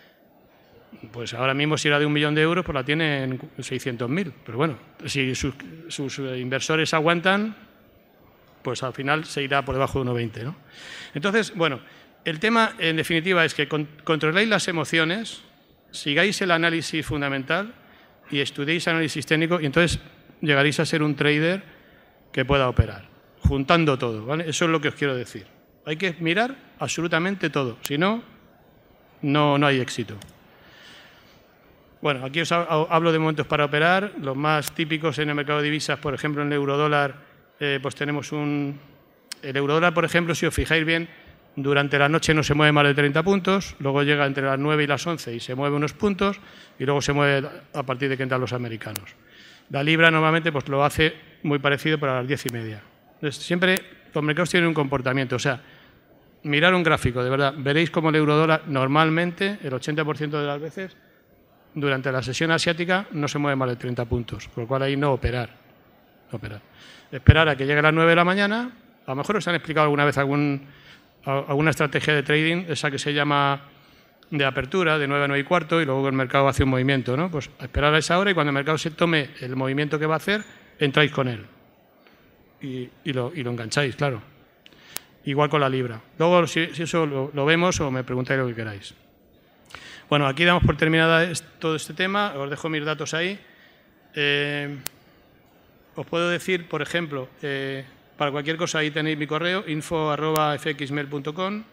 pues ahora mismo si era de un millón de euros, pues la tiene en seiscientos mil. Pero bueno, si sus, sus inversores aguantan, pues al final se irá por debajo de uno veinte, ¿no? Entonces, bueno, el tema en definitiva es que con, controléis las emociones, sigáis el análisis fundamental y estudiéis análisis técnico y entonces llegaréis a ser un trader que pueda operar, juntando todo, ¿vale? Eso es lo que os quiero decir. Hay que mirar absolutamente todo, si no, no, no hay éxito. Bueno, aquí os hablo de momentos para operar. Los más típicos en el mercado de divisas, por ejemplo, en el eurodólar, eh, pues tenemos un... El eurodólar, por ejemplo, si os fijáis bien, durante la noche no se mueve más de treinta puntos, luego llega entre las nueve y las once y se mueve unos puntos, y luego se mueve a partir de que entran los americanos. La libra normalmente pues lo hace muy parecido, pero a las diez y media. Entonces, siempre los mercados tienen un comportamiento, o sea, mirar un gráfico, de verdad, veréis cómo el eurodólar normalmente, el ochenta por ciento de las veces, durante la sesión asiática no se mueve más de treinta puntos, por lo cual ahí no operar. No operar. Esperar a que llegue a las nueve de la mañana, a lo mejor os han explicado alguna vez algún, alguna estrategia de trading, esa que se llama de apertura, de nueve a nueve y cuarto, y luego el mercado hace un movimiento, ¿no? Pues esperar a esa hora y cuando el mercado se tome el movimiento que va a hacer, entráis con él. Y, y, lo, y lo engancháis, claro. Igual con la libra. Luego, si, si eso lo, lo vemos o me preguntáis lo que queráis. Bueno, aquí damos por terminada todo este tema. Os dejo mis datos ahí. Eh, os puedo decir, por ejemplo, eh, para cualquier cosa ahí tenéis mi correo, info arroba f x mail punto com.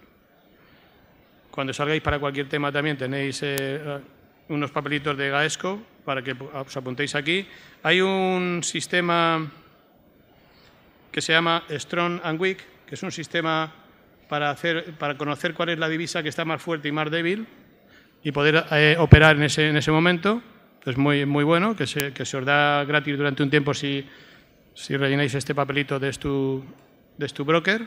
Cuando salgáis para cualquier tema también tenéis eh, unos papelitos de Gaesco para que os apuntéis aquí. Hay un sistema que se llama Strong and Weak, que es un sistema para, hacer, para conocer cuál es la divisa que está más fuerte y más débil y poder eh, operar en ese, en ese momento. Es muy, muy bueno, que se, que se os da gratis durante un tiempo si, si rellenáis este papelito de tu, de tu broker.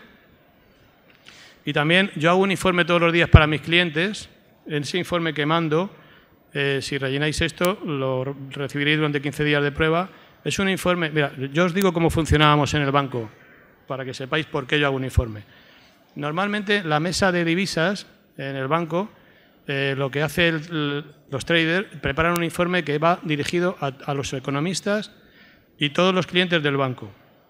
Y también yo hago un informe todos los días para mis clientes. En ese informe que mando, eh, si rellenáis esto, lo recibiréis durante quince días de prueba. Es un informe, mira, yo os digo cómo funcionábamos en el banco, para que sepáis por qué yo hago un informe. Normalmente la mesa de divisas en el banco, eh, lo que hace el, el, los traders, preparan un informe que va dirigido a, a los economistas y todos los clientes del banco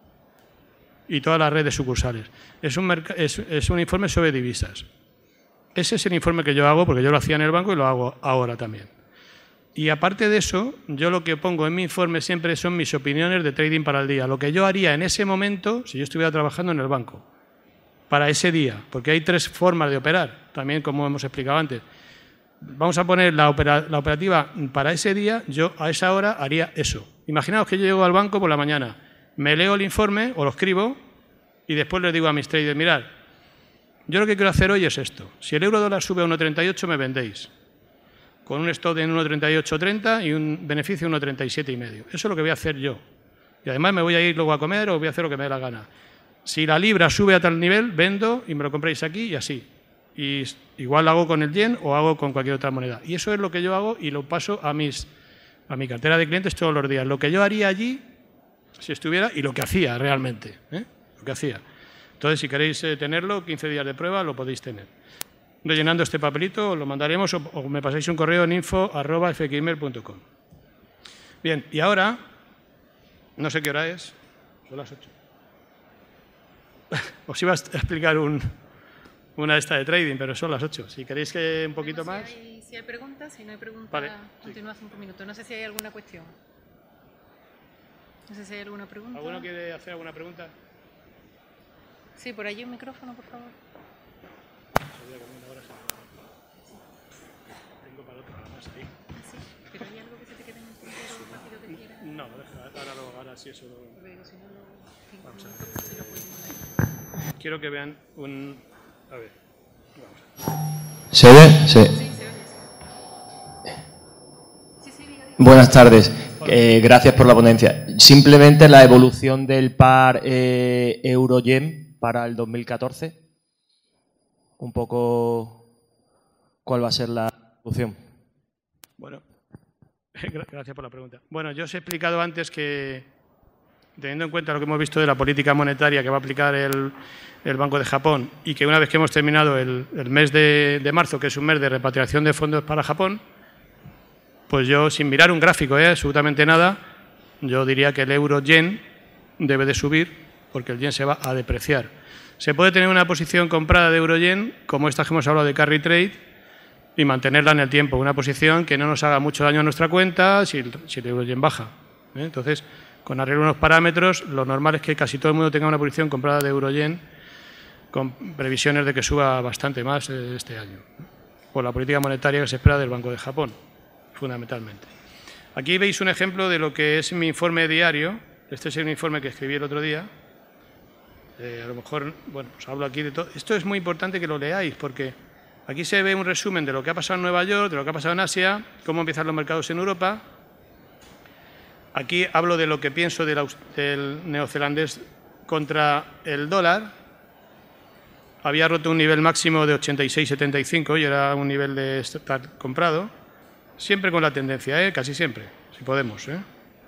y toda la red de sucursales. Es un, es, es un informe sobre divisas. Ese es el informe que yo hago, porque yo lo hacía en el banco y lo hago ahora también. Y aparte de eso, yo lo que pongo en mi informe siempre son mis opiniones de trading para el día. Lo que yo haría en ese momento, si yo estuviera trabajando en el banco, para ese día. Porque hay tres formas de operar, también como hemos explicado antes. Vamos a poner la, opera, la operativa para ese día, yo a esa hora haría eso. Imaginaos que yo llego al banco por la mañana, me leo el informe o lo escribo y después les digo a mis traders, mirad, yo lo que quiero hacer hoy es esto. Si el euro dólar sube a uno treinta y ocho, me vendéis. Con un stop en uno treinta y ocho treinta y un beneficio de uno treinta y siete y medio. Eso es lo que voy a hacer yo. Y además me voy a ir luego a comer o voy a hacer lo que me dé la gana. Si la libra sube a tal nivel, vendo y me lo compráis aquí y así. Y igual lo hago con el yen o hago con cualquier otra moneda. Y eso es lo que yo hago y lo paso a, mis, a mi cartera de clientes todos los días. Lo que yo haría allí, si estuviera, y lo que hacía realmente. ¿eh? Lo que hacía. Entonces, si queréis eh, tenerlo, quince días de prueba, lo podéis tener. Rellenando este papelito, lo mandaremos o, o me pasáis un correo en info arroba f x mail punto com. Bien, y ahora, no sé qué hora es, son las ocho. Os iba a explicar un, una esta de trading, pero son las ocho. Si queréis que un poquito más... si hay preguntas, si no hay preguntas, vale, continúa sí. cinco minutos. No sé si hay alguna cuestión. No sé si hay alguna pregunta. ¿Alguno quiere hacer alguna pregunta? Sí, por allí un micrófono, por favor. Tengo para otro, nada más ahí. Sí, pero hay algo que se te quede en el tintero rápido que quieras. No, ahora, lo, ahora sí eso lo... Luego, si no, lo... cinco Vamos a ver. minutos, si lo podemos. Quiero que vean un... A ver, vamos a ver. ¿Se ve? Sí. Sí, se oye. Sí, sí, diga, diga. Buenas tardes. Eh, gracias por la ponencia. Simplemente la evolución del par eh, euro-yen para el dos mil catorce. Un poco cuál va a ser la evolución. Bueno, gracias por la pregunta. Bueno, yo os he explicado antes que, teniendo en cuenta lo que hemos visto de la política monetaria que va a aplicar el, el Banco de Japón y que una vez que hemos terminado el, el mes de, de marzo, que es un mes de repatriación de fondos para Japón, pues yo, sin mirar un gráfico, ¿eh? absolutamente nada, yo diría que el euro-yen debe de subir porque el yen se va a depreciar. Se puede tener una posición comprada de euro-yen, como esta que hemos hablado de carry trade, y mantenerla en el tiempo, una posición que no nos haga mucho daño a nuestra cuenta si el, si el euro-yen baja. ¿eh? Entonces, con arreglo unos parámetros, lo normal es que casi todo el mundo tenga una posición comprada de euro-yen con previsiones de que suba bastante más este año, ¿eh? por la política monetaria que se espera del Banco de Japón, fundamentalmente. Aquí veis un ejemplo de lo que es mi informe diario. Este es el informe que escribí el otro día. Eh, a lo mejor, bueno, pues hablo aquí de todo. Esto es muy importante que lo leáis porque aquí se ve un resumen de lo que ha pasado en Nueva York, de lo que ha pasado en Asia, cómo empiezan los mercados en Europa. Aquí hablo de lo que pienso del, del neozelandés contra el dólar. Había roto un nivel máximo de ochenta y seis setenta y cinco y era un nivel de estar comprado. Siempre con la tendencia, ¿eh? Casi siempre, si podemos. ¿eh?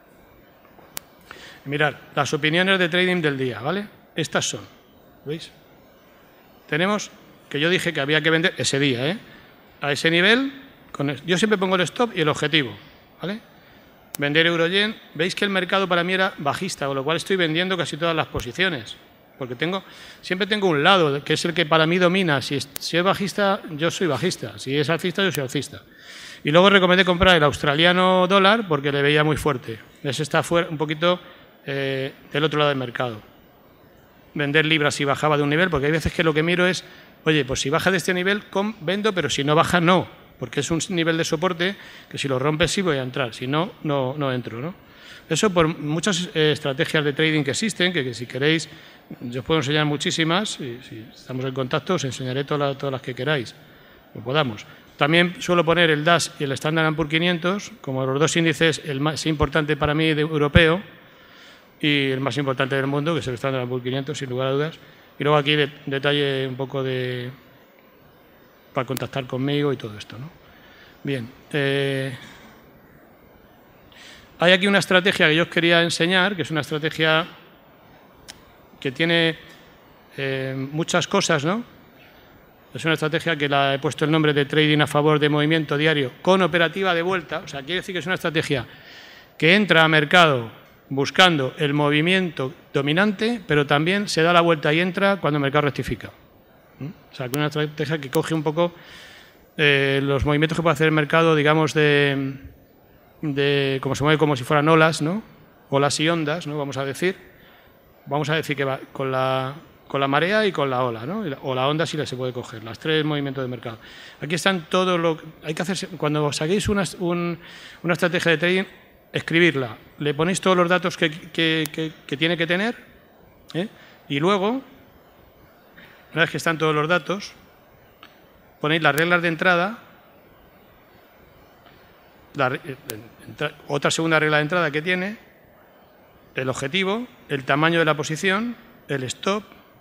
Mirad, las opiniones de trading del día, ¿vale? Estas son, ¿veis? Tenemos que yo dije que había que vender ese día, ¿eh? A ese nivel, con el, yo siempre pongo el stop y el objetivo, ¿vale? Vender euro-yen, veis que el mercado para mí era bajista, con lo cual estoy vendiendo casi todas las posiciones, porque tengo, siempre tengo un lado que es el que para mí domina. Si es, si es bajista, yo soy bajista, si es alcista, yo soy alcista. Y luego recomendé comprar el australiano dólar porque le veía muy fuerte. Ese está fuera, un poquito eh, del otro lado del mercado. Vender libras si bajaba de un nivel, porque hay veces que lo que miro es, oye, pues si baja de este nivel, com, vendo, pero si no baja, no. Porque es un nivel de soporte que si lo rompes sí voy a entrar, si no, no, no entro, ¿no? Eso por muchas eh, estrategias de trading que existen, que, que si queréis, yo os puedo enseñar muchísimas, y si estamos en contacto os enseñaré todas las, todas las que queráis, o podamos. También suelo poner el D A S y el Standard and Poor's quinientos, como los dos índices, el más importante para mí de europeo y el más importante del mundo, que es el Standard and Poor's quinientos, sin lugar a dudas. Y luego aquí de, detalle un poco de para contactar conmigo y todo esto, ¿no? Bien. Eh, hay aquí una estrategia que yo os quería enseñar, que es una estrategia que tiene eh, muchas cosas, ¿no? Es una estrategia que la he puesto el nombre de trading a favor de movimiento diario con operativa de vuelta. O sea, quiere decir que es una estrategia que entra a mercado buscando el movimiento dominante, pero también se da la vuelta y entra cuando el mercado rectifica. ¿Mm? O sea, que es una estrategia que coge un poco eh, los movimientos que puede hacer el mercado, digamos, de, de como se mueve como si fueran olas, ¿no? Olas y ondas, ¿no? Vamos a decir. Vamos a decir que va con la... con la marea y con la ola, ¿no? O la onda si la se puede coger, las tres movimientos de mercado. Aquí están todos los... Hay que hacer, cuando saquéis una, un, una estrategia de trading, escribirla. Le ponéis todos los datos que, que, que, que tiene que tener, ¿eh? Y luego, una vez que están todos los datos, ponéis las reglas de entrada, la, entra, otra segunda regla de entrada que tiene, el objetivo, el tamaño de la posición, el stop.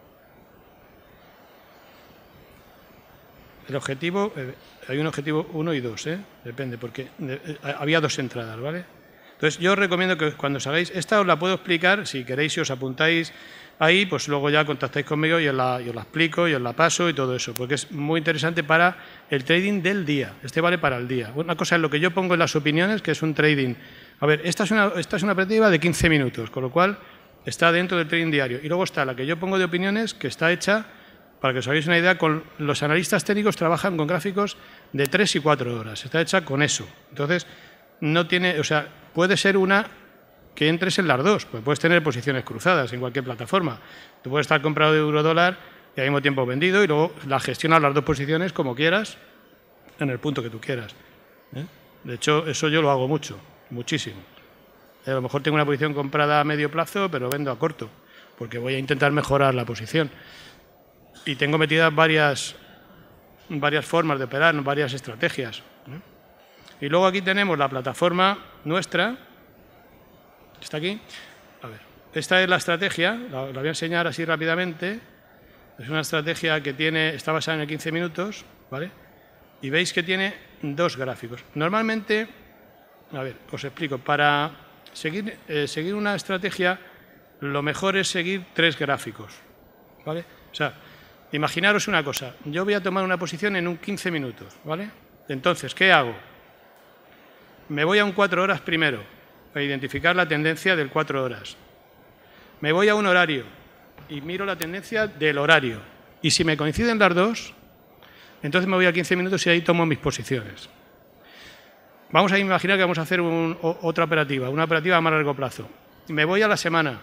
El objetivo, eh, hay un objetivo uno y dos, ¿eh? Depende, porque eh, había dos entradas, ¿vale? Entonces, yo os recomiendo que cuando os hagáis, esta os la puedo explicar, si queréis, si os apuntáis ahí, pues luego ya contactáis conmigo y os la, y os la explico y os la paso y todo eso, porque es muy interesante para el trading del día. Este vale para el día. Una cosa es lo que yo pongo en las opiniones, que es un trading. A ver, esta es una, esta es una operativa de quince minutos, con lo cual está dentro del trading diario. Y luego está la que yo pongo de opiniones, que está hecha para que os hagáis una idea, con los analistas técnicos trabajan con gráficos de tres y cuatro horas. Está hecha con eso. Entonces, no tiene, o sea, puede ser una que entres en las dos. Pues puedes tener posiciones cruzadas en cualquier plataforma. Tú puedes estar comprado de euro-dólar y al mismo tiempo vendido y luego la gestionas las dos posiciones como quieras en el punto que tú quieras. ¿eh? De hecho, eso yo lo hago mucho, muchísimo. A lo mejor tengo una posición comprada a medio plazo, pero vendo a corto, porque voy a intentar mejorar la posición. Y tengo metidas varias, varias formas de operar, varias estrategias. ¿eh? Y luego aquí tenemos la plataforma nuestra. ¿Está aquí? A ver. Esta es la estrategia, la, la voy a enseñar así rápidamente. Es una estrategia que tiene, está basada en el quince minutos, ¿vale? Y veis que tiene dos gráficos. Normalmente, a ver, os explico, para seguir, eh, seguir una estrategia, lo mejor es seguir tres gráficos, ¿vale? O sea, imaginaros una cosa, yo voy a tomar una posición en un quince minutos, ¿vale? Entonces, ¿qué hago? Me voy a un cuatro horas primero, a identificar la tendencia del cuatro horas. Me voy a un horario y miro la tendencia del horario. Y si me coinciden las dos, entonces me voy a quince minutos y ahí tomo mis posiciones. Vamos a imaginar que vamos a hacer un, o, otra operativa, una operativa a más largo plazo. Me voy a la semana.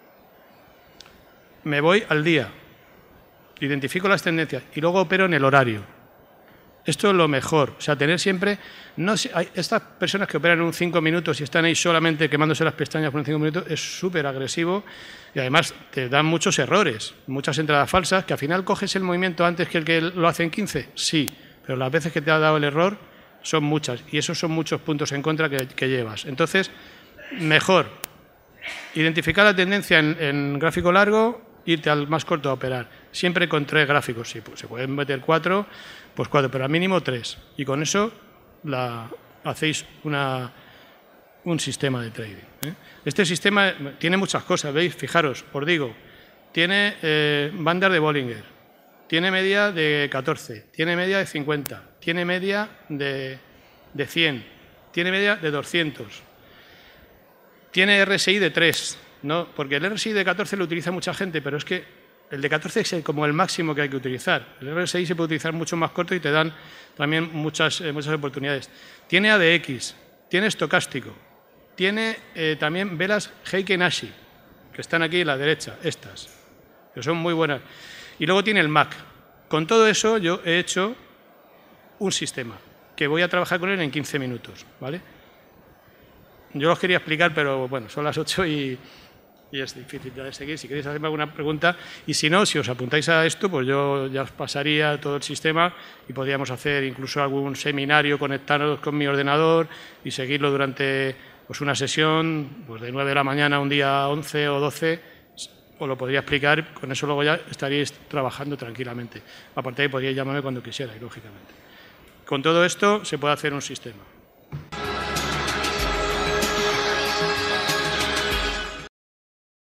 Me voy al día. Identifico las tendencias y luego opero en el horario. Esto es lo mejor, o sea, tener siempre... No, hay estas personas que operan en un cinco minutos y están ahí solamente quemándose las pestañas por un cinco minutos, es súper agresivo y además te dan muchos errores, muchas entradas falsas, que al final coges el movimiento antes que el que lo hace en quince, sí, pero las veces que te ha dado el error son muchas y esos son muchos puntos en contra que, que llevas. Entonces, mejor identificar la tendencia en, en gráfico largo, irte al más corto a operar, siempre con tres gráficos, si se pueden meter cuatro, pues cuatro, pero al mínimo tres. Y con eso la, hacéis una, un sistema de trading. ¿eh? Este sistema tiene muchas cosas, ¿veis? Fijaros, os digo, tiene eh, bandas de Bollinger, tiene media de catorce, tiene media de cincuenta, tiene media de, de cien, tiene media de doscientos, tiene R S I de tres, ¿no? Porque el R S I de catorce lo utiliza mucha gente, pero es que el de catorce es como el máximo que hay que utilizar. El R S I se puede utilizar mucho más corto y te dan también muchas, eh, muchas oportunidades. Tiene A D X, tiene estocástico, tiene eh, también velas Heiken-Ashi, que están aquí a la derecha, estas, que son muy buenas. Y luego tiene el M A C. Con todo eso yo he hecho un sistema que voy a trabajar con él en quince minutos, ¿vale? Yo los quería explicar, pero bueno, son las ocho y... y es difícil de seguir. Si queréis hacerme alguna pregunta, y si no, si os apuntáis a esto, pues yo ya os pasaría todo el sistema y podríamos hacer incluso algún seminario, conectarnos con mi ordenador y seguirlo durante pues, una sesión pues, de nueve de la mañana un día a once o doce, os lo podría explicar, con eso luego ya estaríais trabajando tranquilamente. Aparte de ahí podríais llamarme cuando quisierais, lógicamente. Con todo esto se puede hacer un sistema.